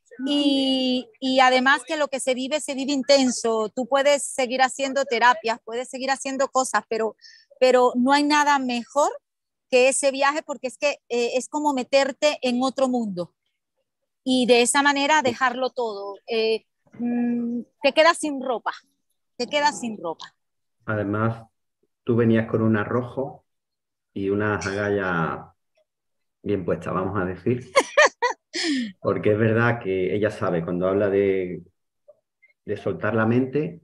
Y, y además que lo que se vive, se vive intenso. Tú puedes seguir haciendo terapias, puedes seguir haciendo cosas, pero, pero no hay nada mejor que ese viaje porque es que eh, es como meterte en otro mundo y de esa manera dejarlo todo. Eh, mm, te quedas sin ropa, te quedas sin ropa. Además, tú venías con un arrojo y unas agallas bien puestas, vamos a decir. Porque es verdad que ella sabe, cuando habla de, de soltar la mente,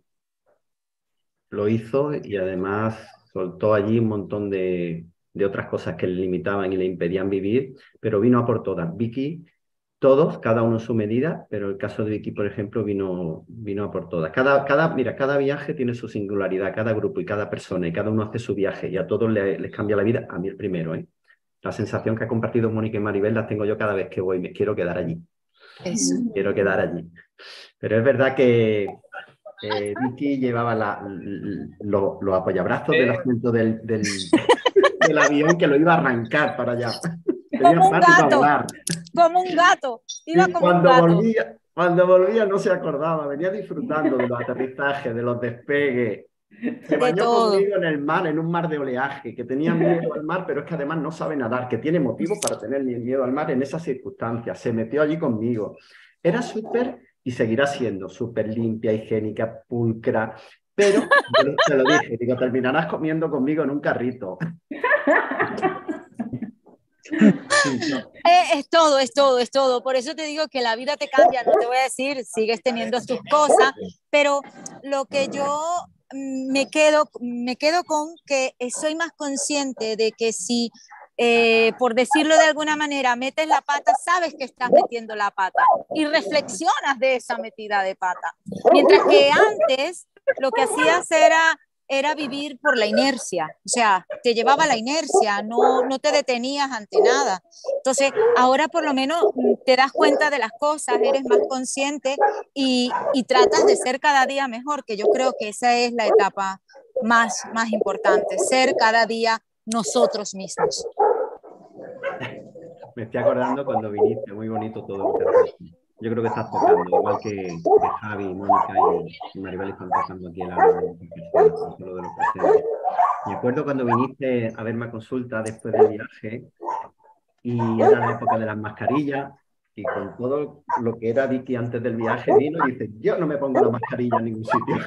lo hizo y además soltó allí un montón de, de otras cosas que le limitaban y le impedían vivir, pero vino a por todas. Vicky, todos, cada uno en su medida, pero el caso de Vicky, por ejemplo, vino, vino a por todas. Cada, cada, mira, cada viaje tiene su singularidad, cada grupo y cada persona, y cada uno hace su viaje, y a todos les, les cambia la vida, a mí el primero, ¿eh? La sensación que ha compartido Mónica y Maribel las tengo yo cada vez que voy, me quiero quedar allí. Eso. Quiero quedar allí. Pero es verdad que eh, Vicky llevaba la, lo, los apoyabrazos del asiento del, del, del avión que lo iba a arrancar para allá. Como un gato, volar. como un gato, iba Y como cuando un gato. volvía, cuando volvía no se acordaba, venía disfrutando de los aterrizajes, de los despegues. Se bañó todo. conmigo en el mar, en un mar de oleaje, que tenía miedo al mar, pero es que además no sabe nadar, que tiene motivos para tener miedo al mar en esas circunstancias. Se metió allí conmigo. Era súper, y seguirá siendo, súper limpia, higiénica, pulcra, pero yo te lo dije, digo, terminarás comiendo conmigo en un carrito. Sí, no. Eh, es todo, es todo, es todo. Por eso te digo que la vida te cambia, no te voy a decir, sigues teniendo tus cosas, pero lo que yo mm, me quedo, me quedo con que soy más consciente de que si, eh, por decirlo de alguna manera, metes la pata, sabes que estás metiendo la pata y reflexionas de esa metida de pata. Mientras que antes lo que hacías era... era vivir por la inercia, o sea, te llevaba la inercia, no, no te detenías ante nada. Entonces, ahora por lo menos te das cuenta de las cosas, eres más consciente y, y tratas de ser cada día mejor, que yo creo que esa es la etapa más, más importante, ser cada día nosotros mismos. Me estoy acordando cuando viniste, muy bonito todo lo que has dicho. Yo creo que estás tocando, igual que, que Javi, Mónica y, y Maribel están tocando aquí el alma de muchas personas, no solo de los presentes. Me acuerdo cuando viniste a verme a consulta después del viaje y era la época de las mascarillas Y con todo lo que era Vicky antes del viaje, vino y dice, yo no me pongo la mascarilla en ningún sitio.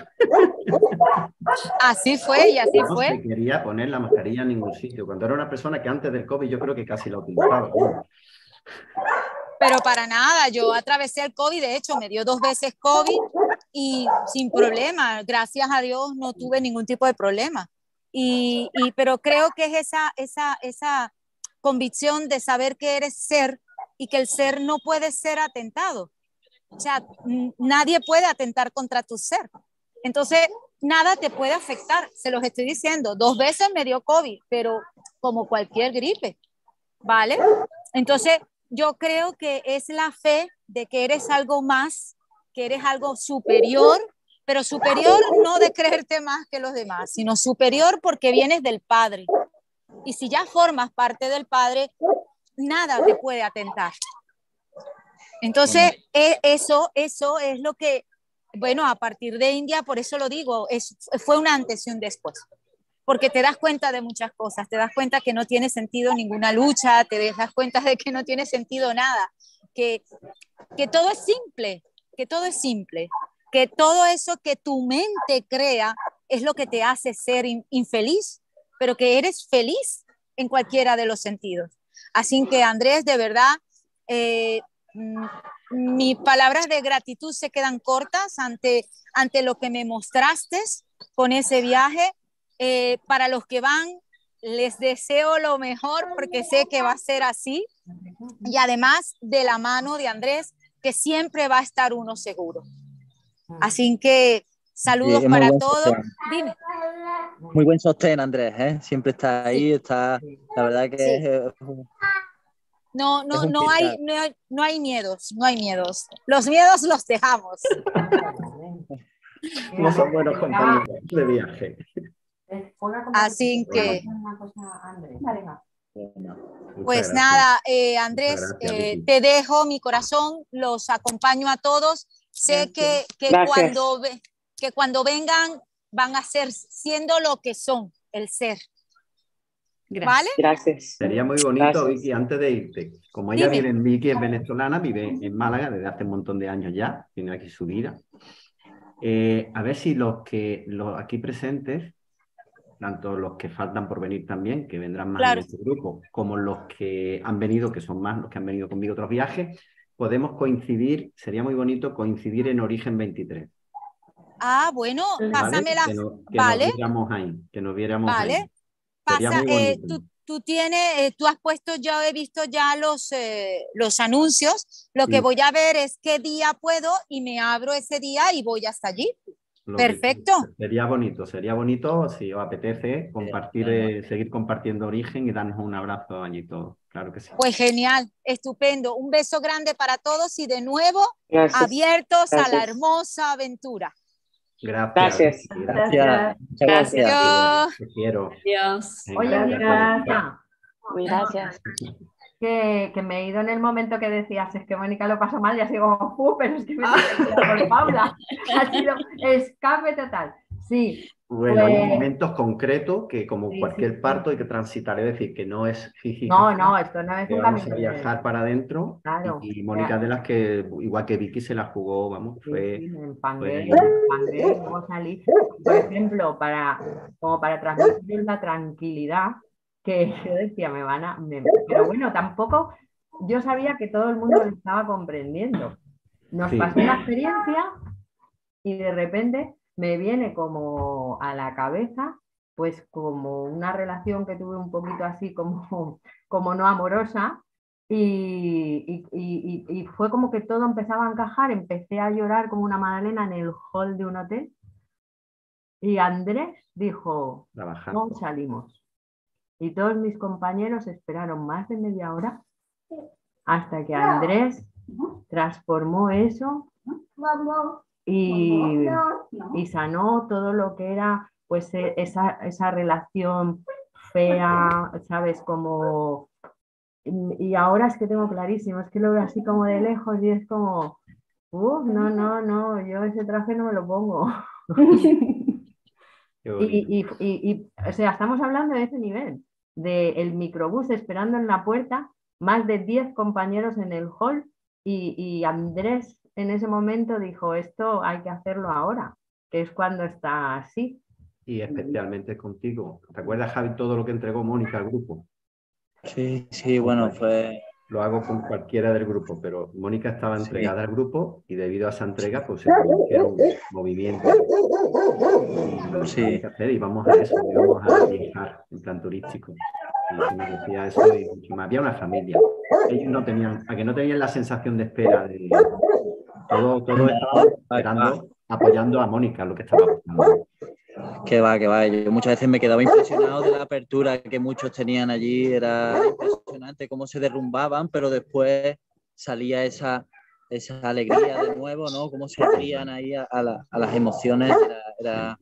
Así fue y así No fue. se quería poner la mascarilla en ningún sitio. Cuando era una persona que antes del COVID yo creo que casi la utilizaba. ¿No? Pero para nada, yo atravesé el COVID, de hecho me dio dos veces COVID y sin problema, gracias a Dios no tuve ningún tipo de problema. Y, y, pero creo que es esa, esa, esa convicción de saber que eres ser y que el ser no puede ser atentado. O sea, nadie puede atentar contra tu ser. Entonces, nada te puede afectar, se los estoy diciendo. Dos veces me dio COVID, pero como cualquier gripe, ¿vale? Entonces, yo creo que es la fe de que eres algo más, que eres algo superior, pero superior no de creerte más que los demás, sino superior porque vienes del Padre. Y si ya formas parte del Padre, nada te puede atentar. Entonces, eso, eso es lo que, bueno, a partir de India, por eso lo digo, es, fue un antes y un después. Porque te das cuenta de muchas cosas, te das cuenta que no tiene sentido ninguna lucha, te das cuenta de que no tiene sentido nada, que, que todo es simple, que todo es simple, que todo eso que tu mente crea es lo que te hace ser in, infeliz, pero que eres feliz en cualquiera de los sentidos. Así que, Andrés, de verdad, eh, mis palabras de gratitud se quedan cortas ante, ante lo que me mostraste con ese viaje. Eh, para los que van, les deseo lo mejor porque sé que va a ser así. Y además de la mano de Andrés, que siempre va a estar uno seguro. Así que saludos sí, para todos. Dime. Muy buen sostén, Andrés, ¿eh? Siempre está ahí, sí. Está, la verdad que sí. es... No, no, no hay, no hay, no hay miedos, no hay miedos. Los miedos los dejamos. No son buenos compañeros de viaje. Así que, pues gracias. nada, eh, Andrés, gracias, eh, te dejo mi corazón, los acompaño a todos. Sé que, que, cuando, que cuando vengan van a ser siendo lo que son, el ser. Gracias. ¿Vale? Gracias. Sería muy bonito, Gracias. Vicky, antes de irte, como ella Dime. vive en Vicky, es venezolana, vive en Málaga desde hace un montón de años ya, tiene aquí su vida. Eh, a ver si los que los aquí presentes, tanto los que faltan por venir también, que vendrán más Claro. en este grupo, como los que han venido, que son más los que han venido conmigo a otros viajes, podemos coincidir, sería muy bonito coincidir en Origen veintitrés. Ah, bueno, ¿Vale? pásamela. Que, no, que vale. nos viéramos ahí, que nos viéramos vale. ahí. Sería Pasa, muy eh, bonito. tú, tú tienes, eh, tú has puesto, ya he visto ya los, eh, los anuncios. Lo que Sí. voy a ver es qué día puedo y me abro ese día y voy hasta allí. Lo Perfecto. Que, sería bonito, sería bonito si os apetece compartir, eh, seguir compartiendo Origen y darnos un abrazo allí todos. Claro que sí. Pues genial, estupendo. Un beso grande para todos y de nuevo Gracias. abiertos Gracias. a la hermosa aventura. Gracias. Gracias. Gracias. Muchas gracias. Adiós. Te quiero. Dios. Venga, Oye, gracias. Gracias. Que, que me he ido en el momento que decías, es que Mónica lo pasó mal y así como, uh, pero es que me he ido por Paula. Ha sido escape total. Sí. Bueno, hay pues... momentos concretos que como Sí, cualquier sí, sí. parto hay que transitar, es decir, que no es jiji. No, no, esto no es que un vamos a camino viajar de... para adentro. Claro. Y, y Mónica de las que, igual que Vicky, se la jugó, vamos, Sí, fue... sí, me empangué, fue- me empangué, luego salí. Por ejemplo, para, como para transmitir la tranquilidad, que yo decía, me van a... me- Pero bueno, tampoco... Yo sabía que todo el mundo lo estaba comprendiendo. Nos Sí. pasó una experiencia y de repente me viene como a la cabeza, pues como una relación que tuve un poquito así como, como no amorosa, y, y, y, y fue como que todo empezaba a encajar, empecé a llorar como una magdalena en el hall de un hotel, y Andrés dijo, Trabajando. no salimos. Y todos mis compañeros esperaron más de media hora hasta que Andrés transformó eso y, y sanó todo lo que era pues esa, esa relación fea, ¿sabes? Como... Y, y ahora es que tengo clarísimo, es que lo veo así como de lejos y es como, uff, no, no, no, yo ese traje no me lo pongo. Qué bonito. Y, y, y, y, o sea, estamos hablando de ese nivel, del microbús esperando en la puerta, más de diez compañeros en el hall Y, y Andrés en ese momento dijo, esto hay que hacerlo ahora, que es cuando está así. Y especialmente contigo. ¿Te acuerdas, Javi, todo lo que entregó Mónica al grupo? Sí, sí, bueno, fue... Lo hago con cualquiera del grupo, pero Mónica estaba Sí. entregada al grupo y debido a esa entrega, pues se producía un movimiento. Y Sí. hay que hacer, y vamos a eso, y vamos a viajar en plan turístico. Y se me decía eso, y mucho más. Había una familia. Ellos no tenían, a que no tenían la sensación de espera de todo, todo estaba esperando, apoyando a Mónica, lo que estaba pasando. Que va, que va. Yo muchas veces me quedaba impresionado de la apertura que muchos tenían allí. Era impresionante cómo se derrumbaban, pero después salía esa, esa alegría de nuevo, ¿no? Cómo se abrían ahí a, a, la, a las emociones. Era, era...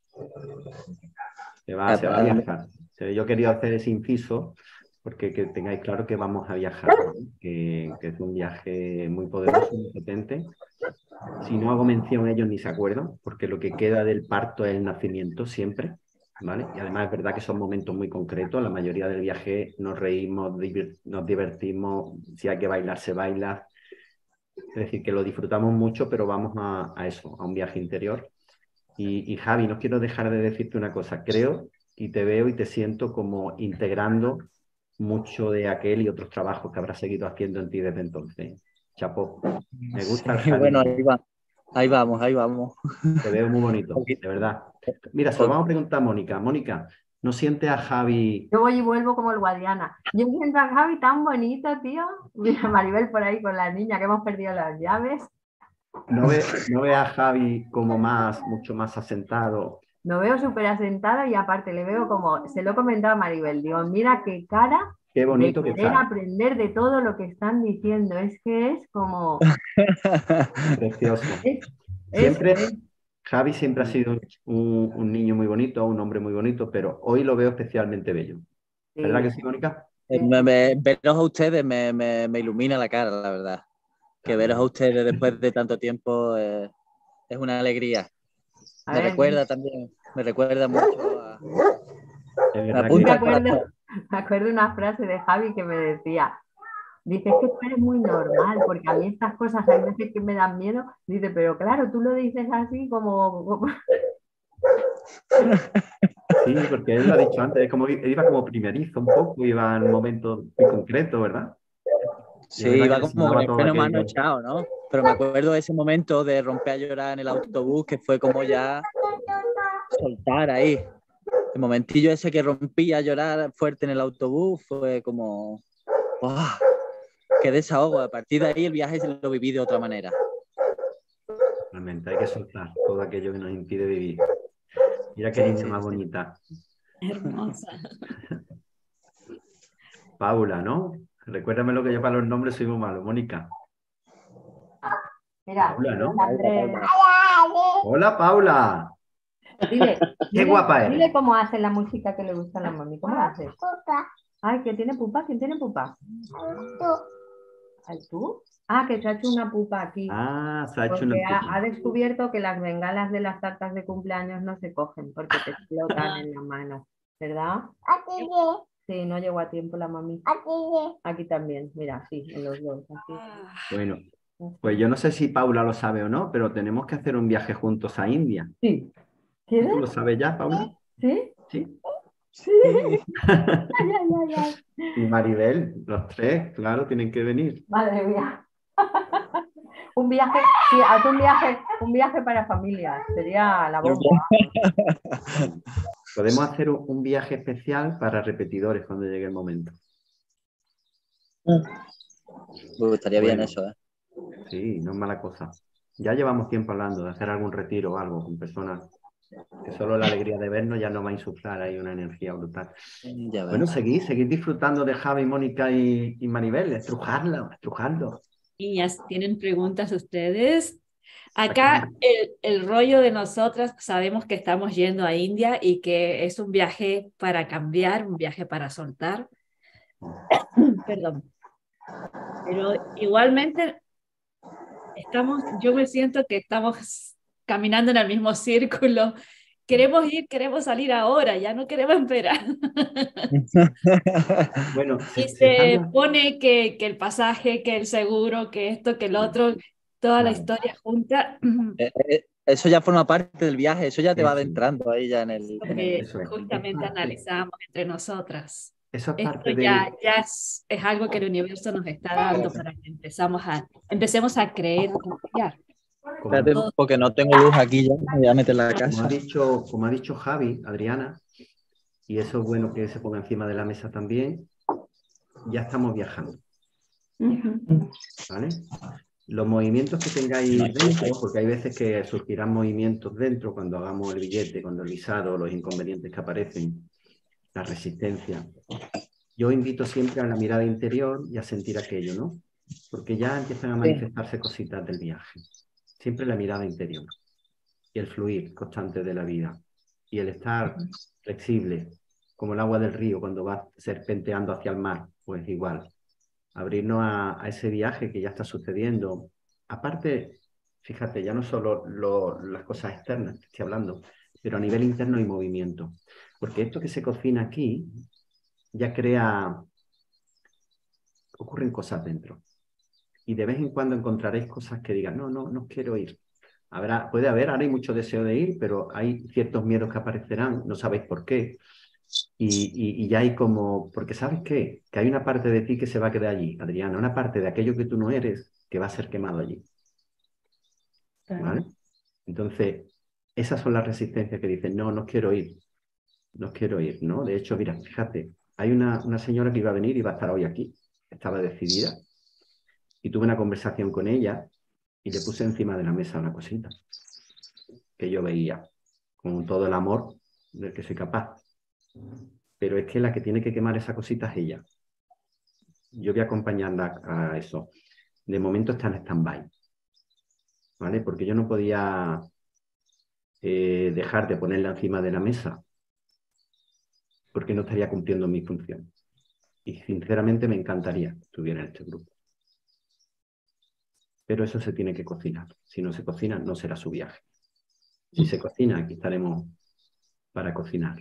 Se va, se va a viajar. Yo quería hacer ese inciso porque que tengáis claro que vamos a viajar, ¿no? que, que es un viaje muy poderoso, muy potente. Si no hago mención, ellos ni se acuerdan, porque lo que queda del parto es el nacimiento siempre, ¿vale? Y además es verdad que son momentos muy concretos. La mayoría del viaje nos reímos, divir, nos divertimos, si hay que bailar, se baila. Es decir, que lo disfrutamos mucho, pero vamos a, a eso, a un viaje interior. Y, y Javi, no quiero dejar de decirte una cosa. Creo y te veo y te siento como integrando mucho de aquel y otros trabajos que habrás seguido haciendo en ti desde entonces. Chapó. Me gusta el Sí, Javi. bueno, ahí, va. ahí vamos, ahí vamos. Te veo muy bonito, de verdad. Mira, se lo vamos a preguntar a Mónica. Mónica, ¿no sientes a Javi? Yo voy y vuelvo como el Guadiana. Yo siento a Javi tan bonito, tío. Mira, Maribel por ahí con la niña que hemos perdido las llaves. ¿No ve, no ve a Javi como más, mucho más asentado? Lo veo súper asentado y aparte le veo como, se lo he comentado a Maribel, digo, mira qué cara Qué bonito de que querer está. aprender de todo lo que están diciendo. Es que es como... Precioso. Es, Siempre, es, es... Javi siempre ha sido un, un niño muy bonito, un hombre muy bonito, pero hoy lo veo especialmente bello. Sí. ¿Verdad que sí, Mónica? Me, me, veros a ustedes me, me, me ilumina la cara, la verdad. Que veros a ustedes después de tanto tiempo eh, es una alegría. A Me ver, recuerda ¿sí? también, me recuerda mucho a... Es Me verdad Me apunta al acuerdo, corazón. me acuerdo una frase de Javi que me decía, dice, es que tú eres muy normal, porque a mí estas cosas hay veces que me dan miedo. Dice, pero claro, tú lo dices así como... como... Sí, porque él lo ha dicho antes, es como, él iba como primerizo un poco, iba en un momento muy concreto, ¿verdad? Sí, iba como con el todo freno más aquello. echado, ¿no? Pero me acuerdo de ese momento de romper a llorar en el autobús, que fue como ya soltar ahí. El momentillo ese que rompí a llorar fuerte en el autobús fue como... ¡Oh! ¡Qué desahogo! A partir de ahí el viaje se lo viví de otra manera. Realmente hay que soltar todo aquello que nos impide vivir. Mira qué niña Sí, más sí. bonita. Hermosa. Paula, ¿no? Recuérdame lo que yo para los nombres soy muy malo. Mónica. Mira, Paula, ¿no? Andrés. Hola, Paula. Dile, Qué dile, guapa eres. dile cómo hace la música que le gusta a la mami. ¿Cómo la hace? Ay, ¿que tiene pupa? ¿Quién tiene pupa? ¿Ay, tú? Ah, que se ha hecho una pupa aquí. Ah, se ha hecho Porque una... ha, ha descubierto que las bengalas de las tartas de cumpleaños no se cogen porque te explotan en la mano, ¿verdad? Sí, no llegó a tiempo la mami. Aquí también, mira, sí, en los dos. Aquí. Bueno, pues yo no sé si Paula lo sabe o no, pero tenemos que hacer un viaje juntos a India. Sí. ¿Tú lo sabes ya, Paula? ¿Sí? Sí. Sí. Ay, ay, ay, ay. Y Maribel, los tres, claro, tienen que venir. Madre mía. Un viaje, sí, haz un viaje, un viaje para familias, sería la bomba. Podemos hacer un, un viaje especial para repetidores cuando llegue el momento. Me gustaría Bueno, bien eso, ¿eh? Sí, no es mala cosa. Ya llevamos tiempo hablando de hacer algún retiro o algo con personas que solo la alegría de vernos ya nos va a insuflar ahí una energía brutal. Ya ves. Bueno, seguid, seguid disfrutando de Javi, Mónica y, y Maribel, estrujarlo, estrujarlo. Niñas, ¿tienen preguntas ustedes? Acá el, el rollo de nosotras, sabemos que estamos yendo a India y que es un viaje para cambiar, un viaje para soltar. Perdón. Pero igualmente estamos, yo me siento que estamos caminando en el mismo círculo queremos ir, queremos salir ahora, ya no queremos esperar. Bueno, Y se, se se están- pone que, que el pasaje, que el seguro, que esto, que el otro, toda la Claro. historia junta. Eh, eh, Eso ya forma parte del viaje, eso ya te va Eso. adentrando ahí ya en el... Lo en el- que Eso es. justamente Es parte- analizamos entre nosotras. Eso es Esto parte del... ya, ya es, es algo que el universo nos está dando para que empezamos a, empecemos a creer, a confiar. como- Espérate, porque no tengo luz aquí ya, me voy a meter en la Como ha casa. dicho, como ha dicho Javi, Adriana, y eso es bueno que se ponga encima de la mesa también, ya estamos viajando, ¿vale? Los movimientos que tengáis dentro, porque hay veces que surgirán movimientos dentro cuando hagamos el billete, cuando el visado, los inconvenientes que aparecen, la resistencia. Yo invito siempre a la mirada interior y a sentir aquello, ¿no? Porque ya empiezan a manifestarse cositas del viaje. Siempre la mirada interior y el fluir constante de la vida y el estar flexible, como el agua del río cuando va serpenteando hacia el mar, pues igual. Abrirnos a, a ese viaje que ya está sucediendo. Aparte, fíjate, ya no solo lo, las cosas externas que estoy hablando, pero a nivel interno hay movimiento. Porque esto que se cocina aquí ya crea... ocurren cosas dentro. Y de vez en cuando encontraréis cosas que digan, no, no, no quiero ir. Habrá, puede haber, ahora hay mucho deseo de ir, pero hay ciertos miedos que aparecerán, no sabéis por qué. Y, y, y ya hay como, porque ¿sabes qué? Que hay una parte de ti que se va a quedar allí, Adriana, una parte de aquello que tú no eres que va a ser quemado allí. ¿Vale? Entonces, esas son las resistencias que dicen, no, no quiero ir, no quiero ir, ¿no? De hecho, mira, fíjate, hay una, una señora que iba a venir y va a estar hoy aquí, estaba decidida, y tuve una conversación con ella y le puse encima de la mesa una cosita que yo veía con todo el amor del que soy capaz. Pero es que la que tiene que quemar esa cosita es ella. Yo voy a acompañarla a eso. De momento está en stand-by, ¿vale? Porque yo no podía eh, dejar de ponerla encima de la mesa porque no estaría cumpliendo mi función. Y sinceramente me encantaría que estuviera en este grupo. Pero eso se tiene que cocinar. Si no se cocina, no será su viaje. Si se cocina, aquí estaremos para cocinar.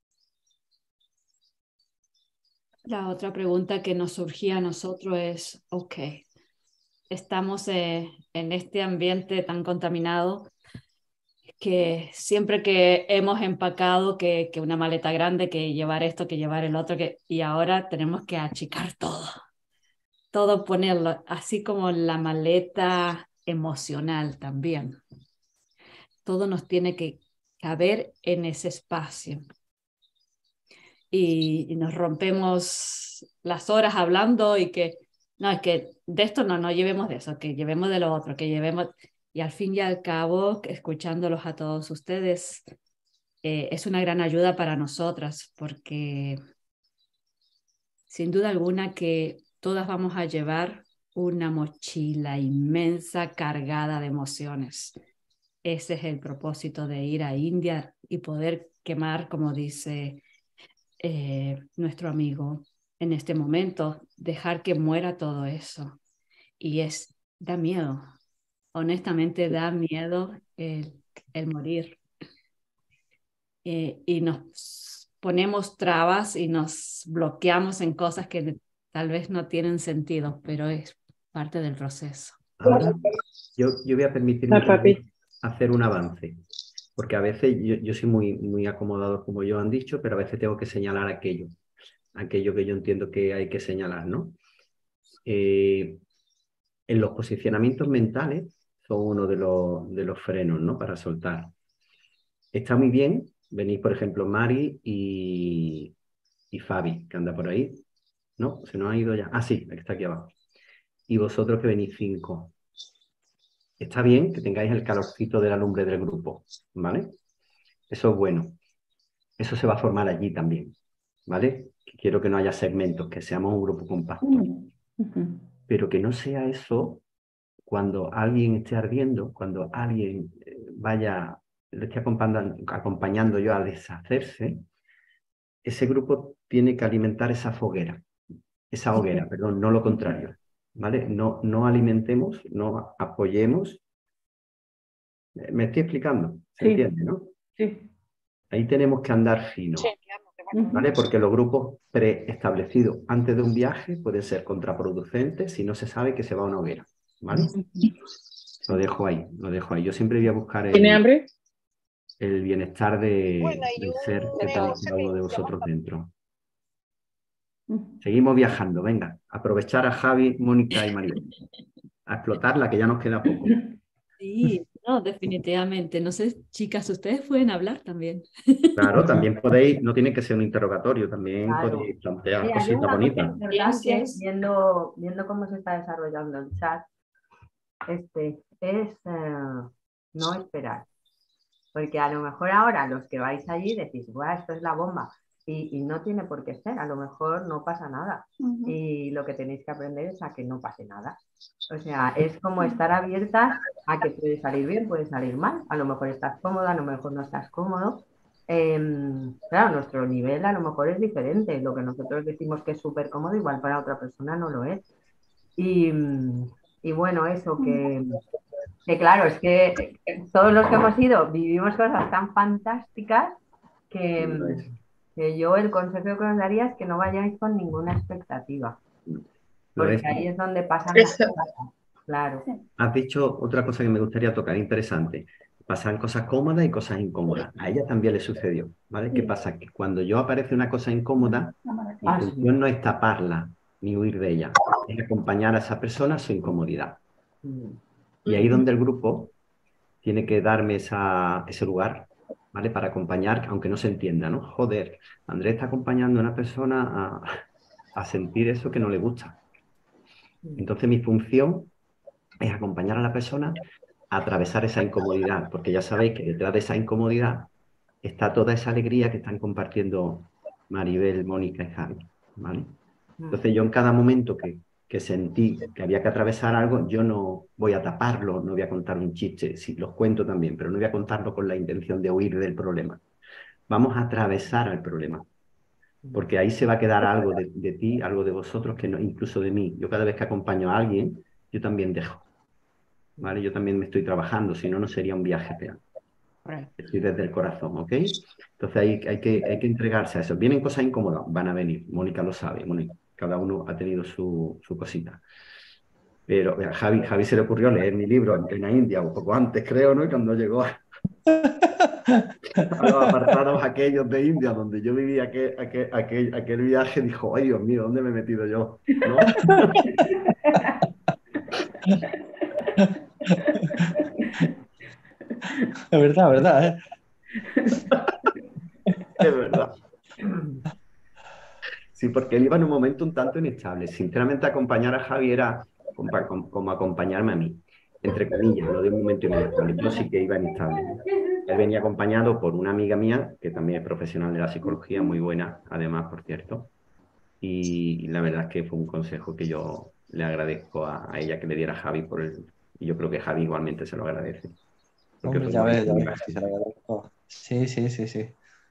La otra pregunta que nos surgía a nosotros es, ok, estamos eh, en este ambiente tan contaminado que siempre que hemos empacado que, que una maleta grande, que llevar esto, que llevar el otro, que, y ahora tenemos que achicar todo, todo ponerlo, así como la maleta emocional también. Todo nos tiene que caber en ese espacio. Y, y nos rompemos las horas hablando y que, no, es que de esto no, no llevemos de eso, que llevemos de lo otro, que llevemos... Y al fin y al cabo, escuchándolos a todos ustedes, eh, es una gran ayuda para nosotras, porque sin duda alguna que todas vamos a llevar una mochila inmensa cargada de emociones. Ese es el propósito de ir a India y poder quemar, como dice eh, nuestro amigo, en este momento, dejar que muera todo eso. Y es, da miedo. Honestamente da miedo el, el morir. Eh, y nos ponemos trabas y nos bloqueamos en cosas que tal vez no tienen sentido, pero es parte del proceso. Ahora, yo, yo voy a permitirme hacer un avance, porque a veces yo, yo soy muy, muy acomodado, como yo han dicho, pero a veces tengo que señalar aquello, aquello que yo entiendo que hay que señalar, ¿no? Eh, en los posicionamientos mentales son uno de los, de los frenos, ¿no? Para soltar. Está muy bien, venís, por ejemplo, Mari y, y Fabi, que anda por ahí, ¿no? Se nos ha ido ya. Ah, sí, está aquí abajo. Y vosotros que venís cinco. Está bien que tengáis el calorcito de la lumbre del grupo, ¿vale? Eso es bueno. Eso se va a formar allí también, ¿vale? Quiero que no haya segmentos, que seamos un grupo compacto. Uh-huh. Pero que no sea eso cuando alguien esté ardiendo, cuando alguien vaya, le esté acompañando, acompañando yo a deshacerse, ese grupo tiene que alimentar esa foguera, esa hoguera, perdón, no lo contrario, ¿vale? No, no alimentemos, no apoyemos. ¿Me estoy explicando? ¿Se sí. entiende, no? Sí. Ahí tenemos que andar fino, ¿vale? Porque los grupos preestablecidos antes de un viaje pueden ser contraproducentes si no se sabe que se va a una hoguera, ¿vale? Lo dejo ahí, lo dejo ahí. Yo siempre voy a buscar ¿Tiene el, hambre? el bienestar de, del ser que tenéis cada uno de vosotros dentro. Seguimos viajando, venga. Aprovechar a Javi, Mónica y María. A explotarla, que ya nos queda poco. Sí, no, definitivamente. No sé, chicas, ustedes pueden hablar también. Claro, también podéis, no tiene que ser un interrogatorio, también Claro. podéis plantear Mira, yo cositas una cosa bonitas. importante, viendo, viendo cómo se está desarrollando el chat, este, es eh, no esperar. Porque a lo mejor ahora los que vais allí decís, "Buah, esto es la bomba", y, y no tiene por qué ser, a lo mejor no pasa nada. Ujú. Y lo que tenéis que aprender es a que no pase nada. O sea, es como estar abiertas a que puede salir bien, puede salir mal. A lo mejor estás cómoda, a lo mejor no estás cómodo. Em, claro, nuestro nivel a lo mejor es diferente. Lo que nosotros decimos que es súper cómodo, igual para otra persona no lo es. Y, y bueno, eso que... Que claro, es que todos los que hemos ido vivimos cosas tan fantásticas que, que yo el consejo que os daría es que no vayáis con ninguna expectativa, Lo porque es. ahí es donde pasan las Eso. cosas. Claro. Has dicho otra cosa que me gustaría tocar, interesante. Pasan cosas cómodas y cosas incómodas. A ella también le sucedió, ¿vale? ¿Qué pasa? Que cuando yo aparece una cosa incómoda, mi Ah, sí. función no es taparla ni huir de ella, es acompañar a esa persona a su incomodidad. Mm. Y ahí donde el grupo tiene que darme esa, ese lugar, ¿vale? Para acompañar, aunque no se entienda, ¿no? Joder, Andrés está acompañando a una persona a, a sentir eso que no le gusta. Entonces mi función es acompañar a la persona a atravesar esa incomodidad, porque ya sabéis que detrás de esa incomodidad está toda esa alegría que están compartiendo Maribel, Mónica y Javi, ¿vale? Entonces yo en cada momento que, que sentí que había que atravesar algo, yo no voy a taparlo, no voy a contar un chiste, sí, los cuento también, pero no voy a contarlo con la intención de huir del problema. Vamos a atravesar al problema, porque ahí se va a quedar algo de, de ti, algo de vosotros, que no, incluso de mí. Yo cada vez que acompaño a alguien, yo también dejo, ¿vale? Yo también me estoy trabajando, si no, no sería un viaje real. Estoy desde el corazón, ¿ok? Entonces hay, hay, que, hay que entregarse a eso. Vienen cosas incómodas, van a venir. Mónica lo sabe, Mónica, cada uno ha tenido su, su cosita. Pero a Javi, Javi se le ocurrió leer mi libro en plena India, un poco antes creo, ¿no? Y cuando llegó a, a los apartados aquellos de India, donde yo vivía aquel, aquel, aquel, aquel viaje, dijo, ay Dios mío, ¿dónde me he metido yo? ¿No? Es verdad, verdad, ¿eh? Es verdad. Sí, porque él iba en un momento un tanto inestable. Sinceramente, acompañar a Javi era como, como, como acompañarme a mí, entre comillas, no de un momento inestable. Yo sí que iba inestable. Él venía acompañado por una amiga mía, que también es profesional de la psicología, muy buena, además, por cierto. Y, y la verdad es que fue un consejo que yo le agradezco a, a ella que le diera a Javi por el... Y yo creo que Javi igualmente se lo agradece. Porque Hombre, fue ya muy ves, ya ves buena. que sí se lo agradezco. Sí, sí, sí, sí.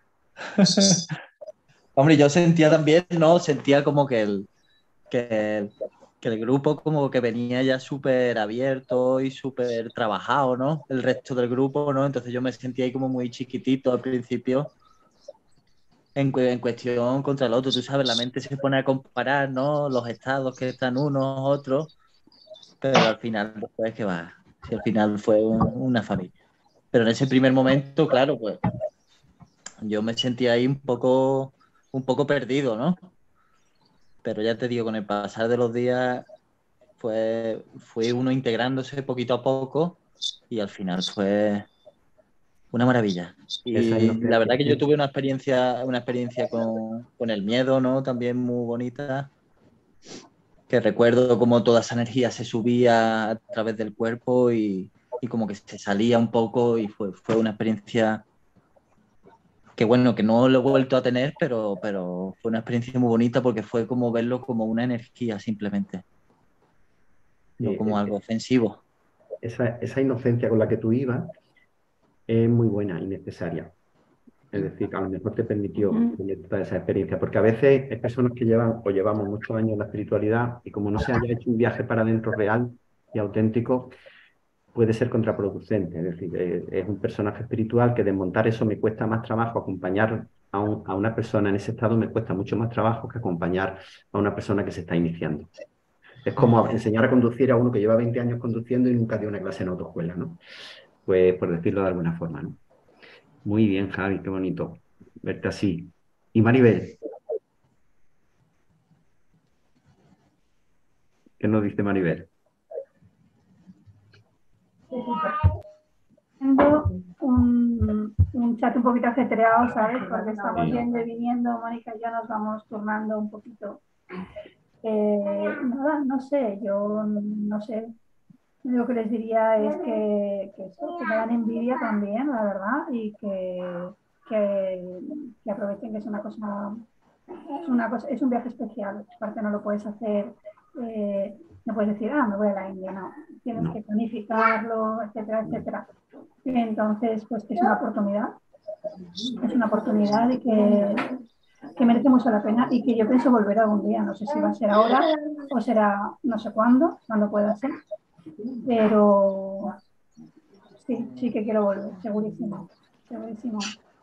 Hombre, yo sentía también, ¿no? Sentía como que el, que el, que el grupo como que venía ya súper abierto y súper trabajado, ¿no? El resto del grupo, ¿no? Entonces yo me sentía ahí como muy chiquitito al principio en, cu- en cuestión contra el otro. Tú sabes, la mente se pone a comparar, ¿no? Los estados que están unos, otros, pero al final, después que va, si al final fue un- una familia. Pero en ese primer momento, claro, pues yo me sentía ahí un poco, un poco perdido, ¿no? Pero ya te digo, con el pasar de los días fue, fue uno integrándose poquito a poco y al final fue una maravilla. Esa Y la verdad que yo inocencia. tuve una experiencia, una experiencia con, con el miedo, ¿no? También muy bonita, que recuerdo cómo toda esa energía se subía a través del cuerpo y, y como que se salía un poco y fue, fue una experiencia que bueno, que no lo he vuelto a tener, pero, pero fue una experiencia muy bonita porque fue como verlo como una energía simplemente, no Sí, como algo ofensivo. esa, esa inocencia con la que tú ibas es muy buena y necesaria. Es decir, a lo mejor te permitió tener toda esa experiencia, porque a veces hay personas que llevan o llevamos muchos años en la espiritualidad y como no se haya hecho un viaje para adentro real y auténtico, puede ser contraproducente. Es decir, eh, es un personaje espiritual que desmontar eso me cuesta más trabajo. Acompañar a, un, a una persona en ese estado me cuesta mucho más trabajo que acompañar a una persona que se está iniciando. Es como enseñar a conducir a uno que lleva veinte años conduciendo y nunca dio una clase en autoescuela, ¿no? Pues por decirlo de alguna forma, ¿no? Muy bien, Javi, qué bonito verte así. ¿Y Maribel? ¿Qué nos dice Maribel? Tengo un, un chat un poquito ajetreado, ¿sabes? Porque estamos Sí. yendo y viniendo, Mónica y yo nos vamos turnando un poquito. Eh, nada, no sé, yo no sé. Lo que les diría es que, que, eso, que me dan envidia también, la verdad, y que, que, que aprovechen que es una cosa, es una cosa, es un viaje especial. Aparte no lo puedes hacer, eh, no puedes decir, ah, me voy a la India, no. Tienes No. que planificarlo, etcétera, etcétera. Entonces, pues que es una oportunidad, es una oportunidad y que, que merece mucho la pena y que yo pienso volver algún día. No sé si va a ser ahora o será no sé cuándo, cuando pueda ser, pero sí, sí que quiero volver, segurísimo, segurísimo.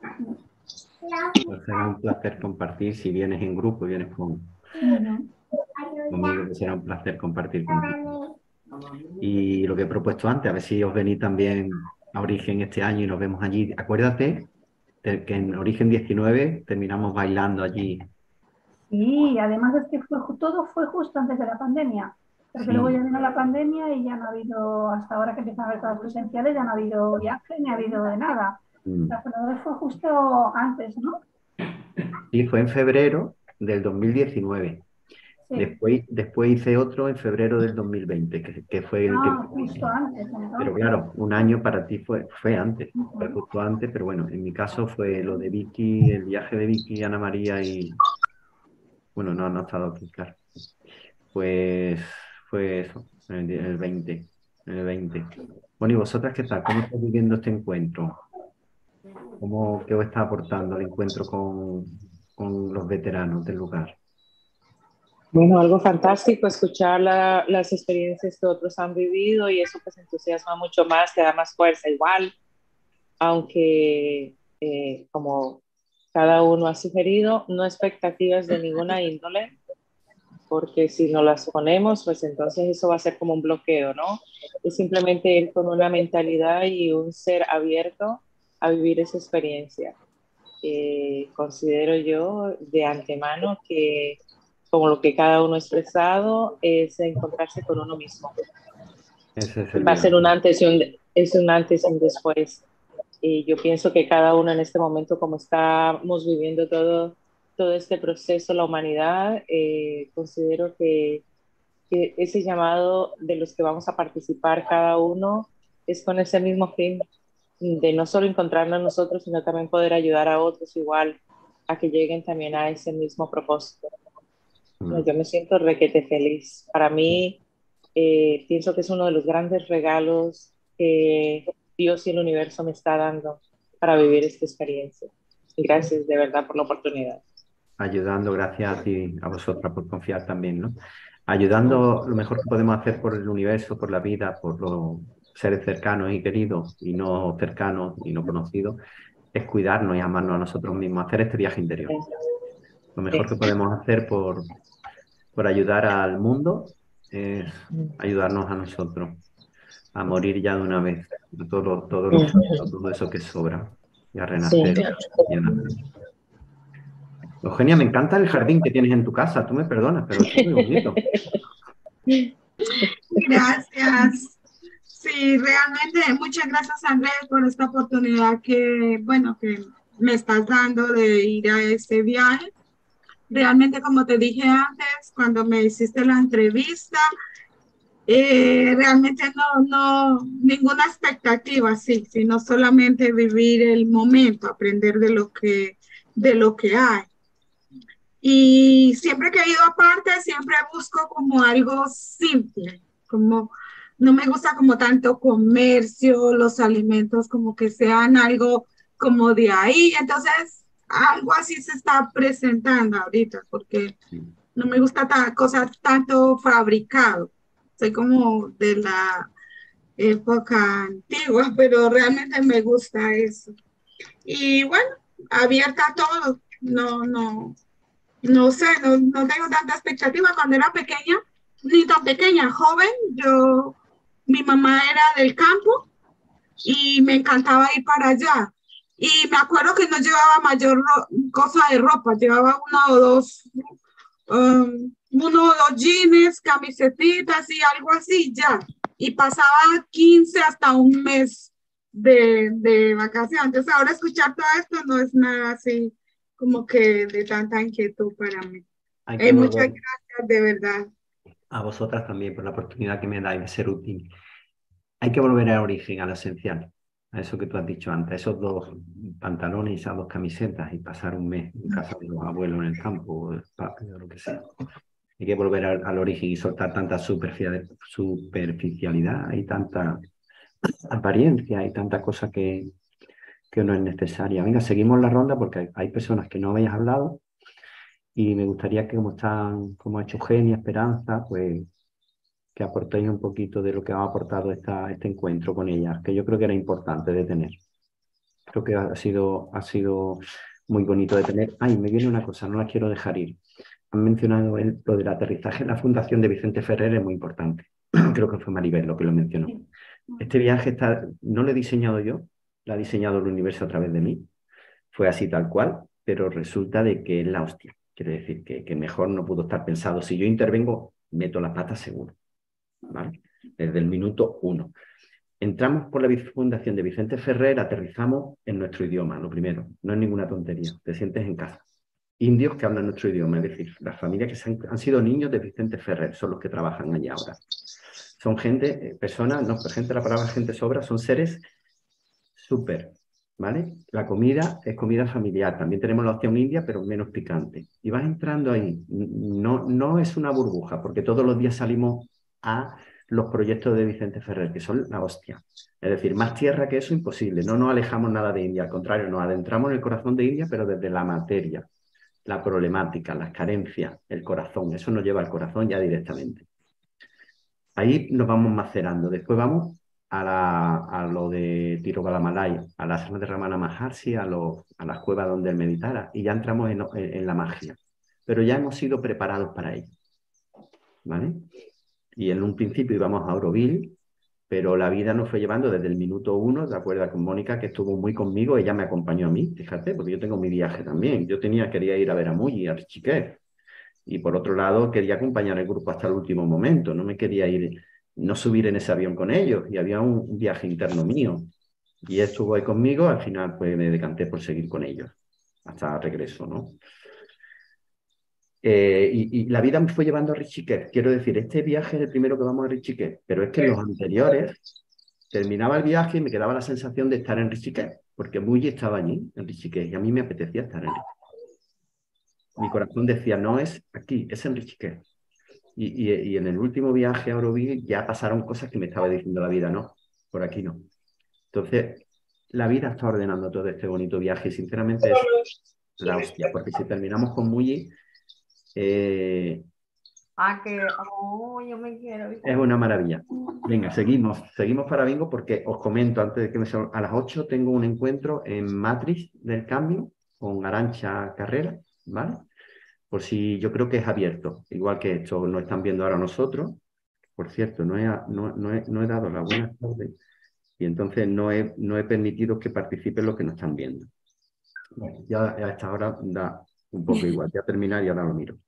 Pues será un placer compartir. Si vienes en grupo, vienes con, Uh-huh. conmigo, que será un placer compartir contigo. Y lo que he propuesto antes, a ver si os venís también a Origen este año y nos vemos allí. Acuérdate de que en Origen diecinueve terminamos bailando allí. Sí, además es que fue, todo fue justo antes de la pandemia, porque Sí. luego ya vino la pandemia y ya no ha habido, hasta ahora que empiezan a haber cosas presenciales, ya no ha habido viaje ni ha habido de nada. Mm. La pandemia fue justo antes, ¿no? Sí, fue en febrero del dos mil diecinueve. Sí. Después, después hice otro en febrero del dos mil veinte, que, que fue el Ah, que... justo antes, entonces. Pero claro, un año para ti fue, fue antes, Ujú. fue justo antes, pero bueno, en mi caso fue lo de Vicky, el viaje de Vicky, Ana María y... Bueno, no, no ha estado aquí, claro. Pues fue eso, en el, en el veinte, en el veinte. Bueno, ¿y vosotras qué tal? ¿Cómo estáis viviendo este encuentro? ¿Cómo, qué os está aportando el encuentro con, con los veteranos del lugar? Bueno, algo fantástico, escuchar la, las experiencias que otros han vivido y eso pues entusiasma mucho más, te da más fuerza igual, aunque eh, como cada uno ha sugerido, no expectativas de ninguna índole, porque si no las ponemos, pues entonces eso va a ser como un bloqueo, ¿no? Es simplemente ir con una mentalidad y un ser abierto a vivir esa experiencia. Eh, considero yo de antemano que como lo que cada uno ha expresado, es encontrarse con uno mismo. Ese es el Va a ser un viaje. antes y un, es un antes y un después. Y yo pienso que cada uno en este momento, como estamos viviendo todo, todo este proceso, la humanidad, eh, considero que, que ese llamado de los que vamos a participar cada uno es con ese mismo fin, de no solo encontrarnos nosotros, sino también poder ayudar a otros igual a que lleguen también a ese mismo propósito. Mm. Yo me siento requete feliz. Para mí, eh, pienso que es uno de los grandes regalos que Dios y el universo me está dando para vivir esta experiencia. Y gracias de verdad por la oportunidad. Ayudando, gracias a ti, a vosotras por confiar también, ¿no? Ayudando, lo mejor que podemos hacer por el universo, por la vida, por los seres cercanos y queridos, y no cercanos y no conocidos, es cuidarnos y amarnos a nosotros mismos, hacer este viaje interior. Lo mejor que podemos hacer por, por ayudar al mundo es ayudarnos a nosotros, a morir ya de una vez, de todo, todo, lo, todo eso que sobra, y a renacer y a nacer. Eugenia, me encanta el jardín que tienes en tu casa, tú me perdonas, pero es muy bonito. Gracias. Sí, realmente muchas gracias, Andrés, por esta oportunidad que, bueno, que me estás dando de ir a este viaje. Realmente, como te dije antes, cuando me hiciste la entrevista, eh, realmente no, no, ninguna expectativa, sí, sino solamente vivir el momento, aprender de lo que, de lo que hay. Y siempre que he ido aparte, siempre busco como algo simple, como no me gusta como tanto comercio, los alimentos como que sean algo como de ahí, entonces algo así se está presentando ahorita, porque no me gusta ta- cosas tanto fabricado, soy como de la, época antigua, pero realmente me gusta eso. Y bueno, abierta a todo, no, no, no sé, no, no tengo tanta expectativa. Cuando era pequeña, ni tan pequeña, joven, yo, mi mamá era del campo y me encantaba ir para allá. Y me acuerdo que no llevaba mayor ro- cosa de ropa, llevaba una o dos, um, uno o dos jeans, camisetitas y algo así, ya. Y pasaba quince hasta un mes de, de vacaciones. Entonces ahora escuchar todo esto no es nada así como que de tanta inquietud para mí. Hay que Eh, muchas volver gracias, de verdad. a vosotras también por la oportunidad que me dais de ser útil. Hay que volver al origen, a lo esencial, a eso que tú has dicho antes, esos dos pantalones y esas dos camisetas y pasar un mes en casa de los abuelos en el campo o el patio o lo que sea. Hay que volver al, al origen y soltar tanta superficialidad, superficialidad y tanta apariencia y tanta cosa que, que no es necesaria. Venga, seguimos la ronda porque hay, hay personas que no habéis hablado y me gustaría que como están, como ha hecho Eugenia, Esperanza, pues que aportéis un poquito de lo que ha aportado esta, este encuentro con ellas, que yo creo que era importante de tener. Creo que ha sido, ha sido muy bonito de tener. Ay, me viene una cosa, no la quiero dejar ir. Han mencionado el, lo del aterrizaje en la Fundación de Vicente Ferrer, es muy importante. Creo que fue Maribel lo que lo mencionó. Este viaje está, no lo he diseñado yo, lo ha diseñado el universo a través de mí. Fue así tal cual, pero resulta de que es la hostia. Quiere decir que, que mejor no pudo estar pensado. Si yo intervengo, meto la pata seguro. ¿Vale? Desde el minuto uno. Entramos por la Fundación de Vicente Ferrer, aterrizamos en nuestro idioma, lo primero. No es ninguna tontería, te sientes en casa. Indios que hablan nuestro idioma, es decir, las familias que se han, han sido niños de Vicente Ferrer son los que trabajan allí ahora. Son gente, eh, personas, no, gente, la palabra gente sobra, son seres súper, ¿vale? La comida es comida familiar, también tenemos la opción india, pero menos picante. Y vas entrando ahí, no, no es una burbuja, porque todos los días salimos a los proyectos de Vicente Ferrer, que son la hostia. Es decir, más tierra que eso, imposible. No nos alejamos nada de India, al contrario, nos adentramos en el corazón de India, pero desde la materia, la problemática, las carencias, el corazón. Eso nos lleva al corazón ya directamente. Ahí nos vamos macerando. Después vamos a, la, a lo de Tiruvannamalai, a las zonas de Ramana Maharshi, a, lo, a las cuevas donde él meditara, y ya entramos en, en, en la magia. Pero ya hemos sido preparados para ello. ¿Vale? Y en un principio íbamos a Auroville, pero la vida nos fue llevando desde el minuto uno, de acuerdo con Mónica, que estuvo muy conmigo, ella me acompañó a mí, fíjate, porque yo tengo mi viaje también. Yo tenía, quería ir a ver a Muyi, a Rishikesh, y por otro lado quería acompañar al grupo hasta el último momento, no me quería ir, no subir en ese avión con ellos, y había un, un viaje interno mío. Y él estuvo ahí conmigo, al final pues me decanté por seguir con ellos, hasta el regreso, ¿no? Eh, y, y la vida me fue llevando a Rishikesh. Quiero decir, este viaje es el primero que vamos a Rishikesh, pero es que en los anteriores terminaba el viaje y me quedaba la sensación de estar en Rishikesh, porque Muyi estaba allí, en Rishikesh, y a mí me apetecía estar en Rishikesh. Mi corazón decía, no es aquí, es en Rishikesh. Y, y, y en el último viaje a Auroville ya pasaron cosas que me estaba diciendo la vida, no, por aquí no. Entonces, la vida está ordenando todo este bonito viaje y sinceramente es la hostia, porque si terminamos con Muyi, eh, Ah, que oh, yo me quiero. es una maravilla. Venga, seguimos, seguimos para Bingo porque os comento antes de que me salga, a las ocho tengo un encuentro en Matrix del Cambio con Arantxa Carrera, ¿vale? Por si yo creo que es abierto, igual que esto lo están viendo ahora nosotros. Por cierto, no he, no, no he, no he dado la buena tarde y entonces no he, no he permitido que participen los que nos están viendo. Bueno, ya a esta hora da un poco igual, ya terminar y ahora lo miro.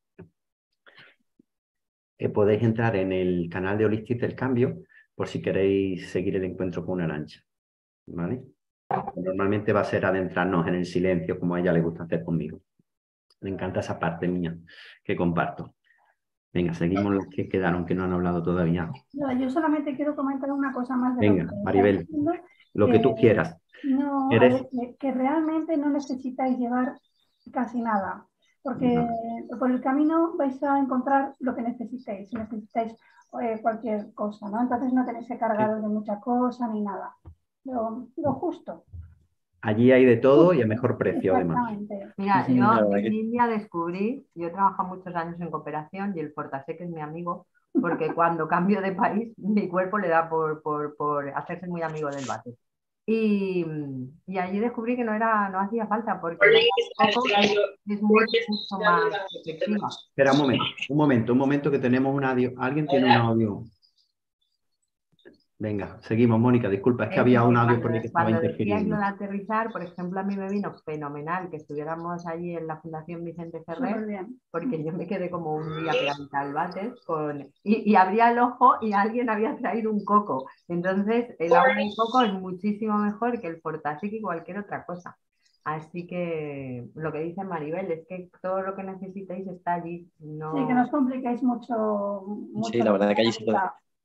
Que podéis entrar en el canal de Holistic del Cambio por si queréis seguir el encuentro con Arantxa, ¿vale? Normalmente va a ser adentrarnos en el silencio como a ella le gusta hacer conmigo. Me encanta esa parte mía que comparto. Venga, seguimos los que quedaron, que no han hablado todavía. No, yo solamente quiero comentar una cosa más de Venga, lo que Maribel, diciendo, lo que, que tú quieras. No, a ¿Eres? ver, que, que realmente no necesitáis llevar casi nada, porque No. por el camino vais a encontrar lo que necesitéis, si necesitáis eh, cualquier cosa, ¿no? Entonces no tenéis que cargaros de mucha cosa ni nada, lo, lo justo. Allí hay de todo y a mejor precio, además. Exactamente. Mira, Sí, yo la verdad en que- India descubrí, yo he trabajado muchos años en cooperación y el Fortasec es mi amigo, porque cuando cambio de país, mi cuerpo le da por, por, por hacerse muy amigo del váter. Y, y allí descubrí que no era, no hacía falta, porque la coco es muy, mucho más efectiva. Espera un momento, un momento, un momento que tenemos un audio. ¿Alguien tiene un audio? Venga, seguimos, Mónica, disculpa, es que Eso, había un audio cuando, por ahí que estaba cuando decías lo interfiriendo. de aterrizar, por ejemplo, a mí me vino fenomenal que estuviéramos allí en la Fundación Vicente Ferrer, Superbién. porque yo me quedé como un día pegadita al váter con, y, y abría el ojo y alguien había traído un coco. Entonces, el agua de coco es muchísimo mejor que el Fortasec y cualquier otra cosa. Así que lo que dice Maribel es que todo lo que necesitéis está allí. No... Sí, que no os compliquéis mucho. mucho Sí, la verdad que allí se puede.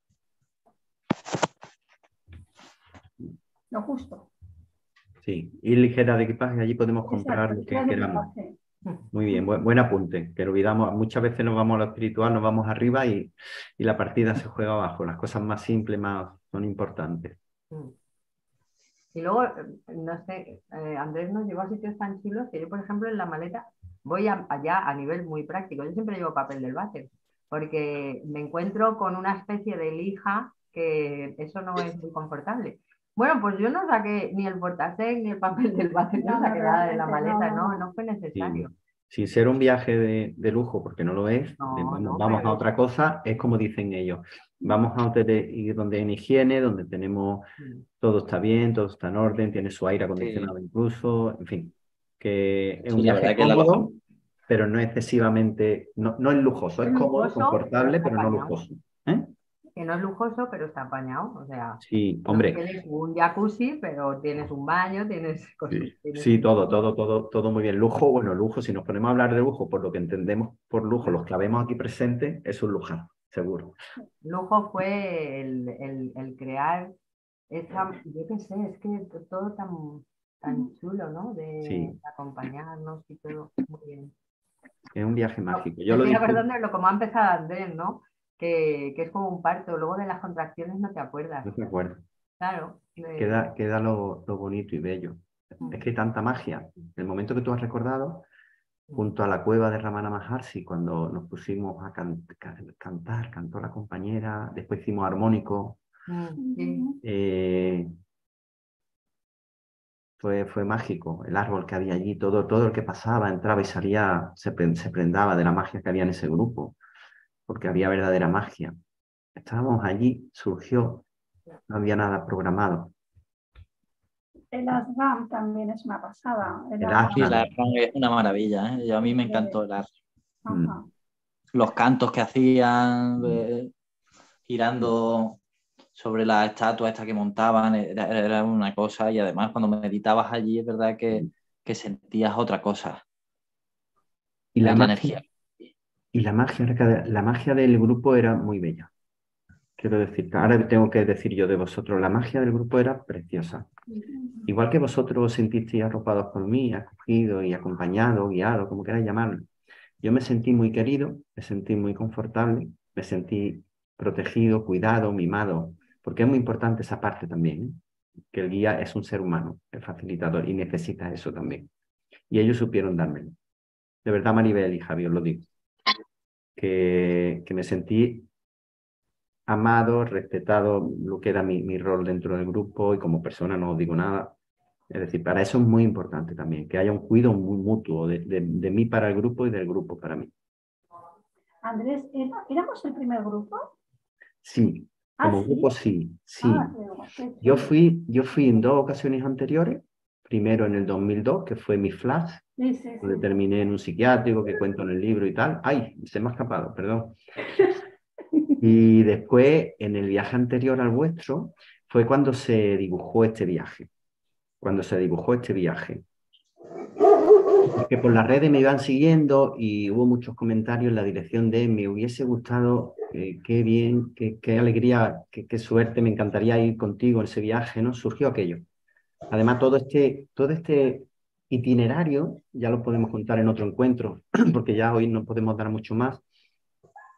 Lo justo. Sí, ir ligera de equipaje, allí podemos comprar Exacto, lo que ligera de queramos. equipaje. Muy bien, buen, buen apunte, que olvidamos, muchas veces nos vamos a lo espiritual, nos vamos arriba y, y la partida se juega abajo. Las cosas más simples más son importantes. Y luego, no sé, eh, Andrés nos llevó a sitios tan chulos que yo, por ejemplo, en la maleta voy a, allá a nivel muy práctico. Yo siempre llevo papel del váter, porque me encuentro con una especie de lija que eso no es muy confortable. Bueno, pues yo no saqué ni el Fortasec ni el papel del váter, yo no No, saqué no, nada de la realmente, maleta, no, no, no. no fue Sí. necesario. Sin ser un viaje de, de lujo, porque no lo es, No, de- vamos, no, vamos pero- a otra cosa, es como dicen ellos. Vamos a hoteles y donde hay higiene, donde tenemos, todo está bien, todo está en orden, tiene su aire acondicionado incluso, en fin, que es un Sí, la viaje verdad que el cómodo, alojamiento- pero no excesivamente, no, no es lujoso, es Es cómodo, lujoso, confortable, pero pero no apañado. lujoso. ¿Eh? Que no es lujoso, pero está apañado. O sea, Sí, no hombre, tienes un jacuzzi, pero tienes un baño, tienes cosas. sí, tienes sí, un- todo, todo, todo, todo muy bien. Lujo, bueno, lujo, si nos ponemos a hablar de lujo, por lo que entendemos por lujo, los que vemos aquí presentes, es un lujar, seguro. Lujo fue el, el, el crear esa, yo qué sé, es que todo tan, tan chulo, ¿no? De, Sí. de acompañarnos y todo. Muy bien. Es un viaje mágico. Yo Me lo estoy disfruto. acordando de lo como ha empezado Andrés, ¿no? Que, que es como un parto, luego de las contracciones no te acuerdas. No me acuerdo. Claro. de- Queda, queda lo, lo bonito y bello. Es que hay tanta magia. El momento que tú has recordado, junto a la cueva de Ramana Maharshi, cuando nos pusimos a can- can- cantar, cantó la compañera, después hicimos armónico. Mm, sí. eh, fue, fue mágico. El árbol que había allí, todo, todo el que pasaba, entraba y salía, se, pre- se prendaba de la magia que había en ese grupo, porque había verdadera magia. Estábamos allí, surgió, no había nada programado. El Asram también es una pasada. El El Asram. Sí, la ashram. Asram es una maravilla, ¿eh? Yo- a mí me encantó el Asram. Ajá. Los cantos que hacían, eh, girando sobre la estatua esta que montaban, era, era una cosa, y además cuando meditabas allí es verdad que, que sentías otra cosa. Y la Otra magia, energía. y la magia, la magia del grupo era muy bella. Quiero decir, que ahora tengo que decir yo de vosotros, la magia del grupo era preciosa. Igual que vosotros os sentisteis arropados por mí, acogidos y acompañados, guiados, como queráis llamarlo. Yo me sentí muy querido, me sentí muy confortable, me sentí protegido, cuidado, mimado, porque es muy importante esa parte también, ¿eh? Que el guía es un ser humano, el facilitador, y necesita eso también. Y ellos supieron dármelo. De verdad, Maribel y Javi, os lo digo. Que, que me sentí amado, respetado, lo que era mi, mi rol dentro del grupo, y como persona no os digo nada. Es decir, para eso es muy importante también, que haya un cuidado muy mutuo de, de, de mí para el grupo y del grupo para mí. Andrés, ¿era- ¿éramos el primer grupo? Sí, ¿Ah, como sí? grupo sí, sí. Ah, qué guay, qué Yo chulo. fui, yo fui en dos ocasiones anteriores, primero en el dos mil dos, que fue mi flash, Sí, sí, donde sí. terminé en un psiquiátrico que cuento en el libro y tal. ¡Ay! Se me ha escapado, perdón. Y después, en el viaje anterior al vuestro, fue cuando se dibujó este viaje. Cuando se dibujó este viaje. Porque por las redes me iban siguiendo y hubo muchos comentarios en la dirección de me hubiese gustado, eh, qué bien, qué, qué alegría, qué, qué suerte, me encantaría ir contigo en ese viaje, ¿no? Surgió aquello. Además, todo este, todo este itinerario, ya lo podemos contar en otro encuentro, porque ya hoy no podemos dar mucho más,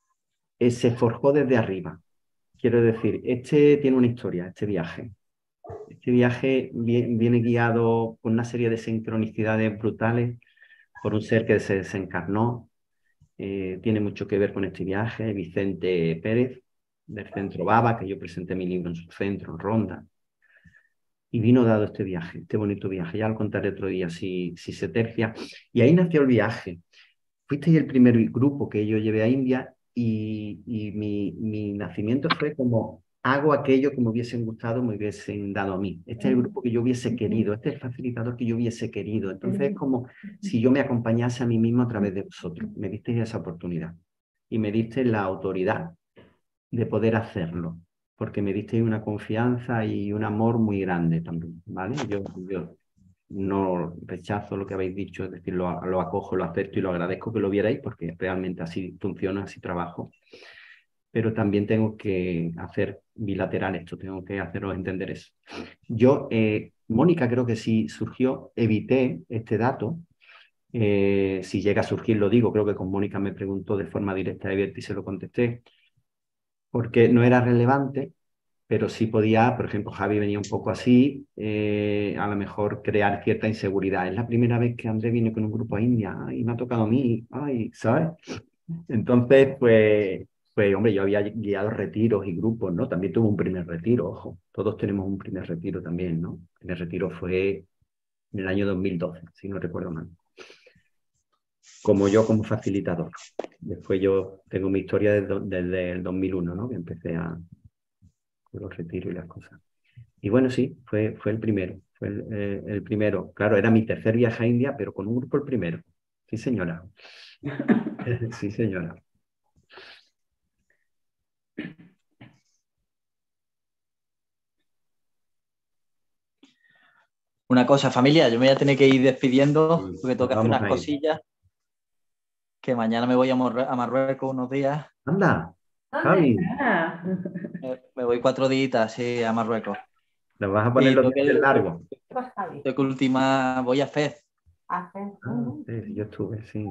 eh, se forjó desde arriba. Quiero decir, este tiene una historia, este viaje. Este viaje viene, viene guiado por una serie de sincronicidades brutales por un ser que se desencarnó. Eh, tiene mucho que ver con este viaje, Vicente Pérez, del Centro Baba, que yo presenté mi libro en su centro, en Ronda. Y vino dado este viaje, este bonito viaje. Ya lo contaré otro día si, si se tercia. Y ahí nació el viaje. Fuisteis el primer grupo que yo llevé a India y, y mi, mi nacimiento fue como hago aquello que me hubiesen gustado, me hubiesen dado a mí. Este es el grupo que yo hubiese querido, este es el facilitador que yo hubiese querido. Entonces es como si yo me acompañase a mí mismo a través de vosotros. Me disteis esa oportunidad y me disteis la autoridad de poder hacerlo, porque me disteis una confianza y un amor muy grande también, ¿vale? Yo, yo no rechazo lo que habéis dicho, es decir, lo, lo acojo, lo acepto y lo agradezco que lo vierais, porque realmente así funciona, así trabajo. Pero también tengo que hacer bilateral esto, tengo que haceros entender eso. Yo, eh, Mónica creo que sí surgió, evité este dato, eh, si llega a surgir lo digo, creo que con Mónica me preguntó de forma directa y abierta y se lo contesté, porque no era relevante, pero sí podía, por ejemplo, Javi venía un poco así, eh, a lo mejor crear cierta inseguridad. Es la primera vez que André viene con un grupo a India y me ha tocado a mí, ay, ¿sabes? Entonces, pues, pues, hombre, yo había guiado retiros y grupos, ¿no? También tuve un primer retiro, ojo, todos tenemos un primer retiro también, ¿no? El primer retiro fue en el año dos mil doce, si no recuerdo mal. Como yo, como facilitador. Después yo tengo mi historia desde, desde el dos mil uno, ¿no? Que empecé a los retiros y las cosas. Y bueno, sí, fue, fue el primero. Fue el, eh, el primero. Claro, era mi tercer viaje a India, pero con un grupo el primero. Sí, señora. Sí, señora. Una cosa, familia, yo me voy a tener que ir despidiendo Sí, porque tengo que hacer vamos unas a ir. cosillas. Que mañana me voy a, Morru- a Marruecos unos días. Anda, Javi, Me, me voy cuatro días sí, a Marruecos. nos vas a poner Y los tengo que, dientes largos. tengo que ultimar, voy a Fez. Ah, sí, yo estuve, sí.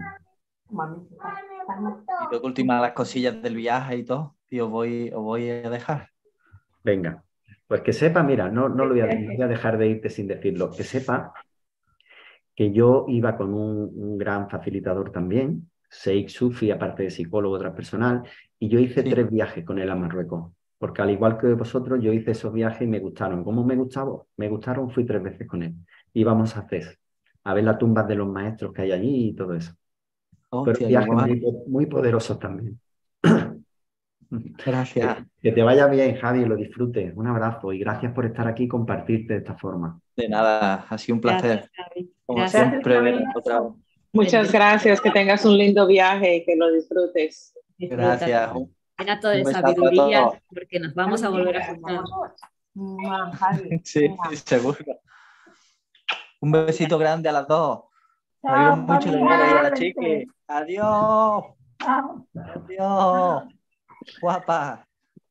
Y tengo que ultimar las cosillas del viaje y todo. Y os voy, os voy a dejar. Venga, pues que sepa, mira, no, no, lo voy a, no voy a dejar de irte sin decirlo, que sepa que yo iba con un, un gran facilitador también, Sheikh Sufi, aparte de psicólogo transpersonal, y yo hice Sí. tres viajes con él a Marruecos, porque al igual que vosotros, yo hice esos viajes y me gustaron. ¿Cómo me gustaron? Me gustaron, fui tres veces con él. Íbamos a Fez, a ver las tumbas de los maestros que hay allí y todo eso. Pero Hostia, qué viajes guay. muy, muy poderosos también. Gracias. Que, que te vaya bien, Javi, lo disfrutes. Un abrazo y gracias por estar aquí y compartirte de esta forma. De nada, ha sido un placer. Gracias, Javi. Como Gracias. siempre, ver otra vez. Muchas gracias, que tengas un lindo viaje y que lo disfrutes. Gracias. Un, Llena todo de un besazo a sabiduría, todos. porque nos vamos a volver a juntar. Sí, seguro. Un besito grande a las dos. Me alegro mucho de ver ahí a la chiqui. Adiós. Adiós. Guapa.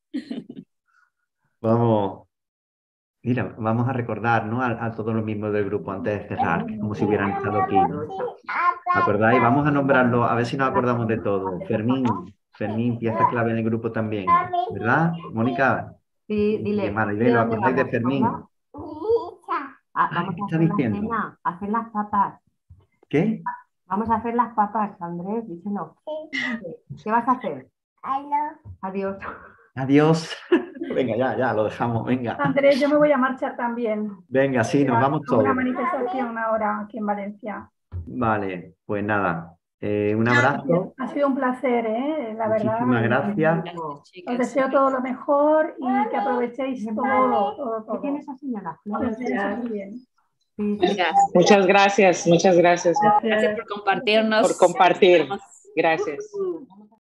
Vamos, mira, vamos a recordar, ¿no? a, a todos los miembros del grupo antes de cerrar, como si hubieran estado aquí. ¿Acordáis? Vamos a nombrarlo, a ver si nos acordamos de todo. Fermín, Fermín, pieza clave en el grupo también, ¿verdad? Mónica. Sí, dile. Y Maribel, ¿lo acordáis de Fermín? Ah, Ay, vamos ¿qué a está hacer la diciendo? cena, a hacer las papas. ¿Qué? Vamos a hacer las papas, Andrés, díselo. ¿Qué vas a hacer? Adiós. Adiós. Venga, ya, ya, lo dejamos, venga. Andrés, yo me voy a marchar también. Venga, sí, nos vamos A una todos. manifestación ahora aquí en Valencia. Vale, pues nada, eh, un abrazo. Ha sido un placer, ¿eh? La verdad. Muchísimas gracias. Os deseo todo lo mejor y que aprovechéis todo, todo, todo. ¿Qué tienes así, señora? Gracias. Bien. Gracias. Muchas gracias, muchas gracias Gracias por compartirnos. por compartir. Gracias.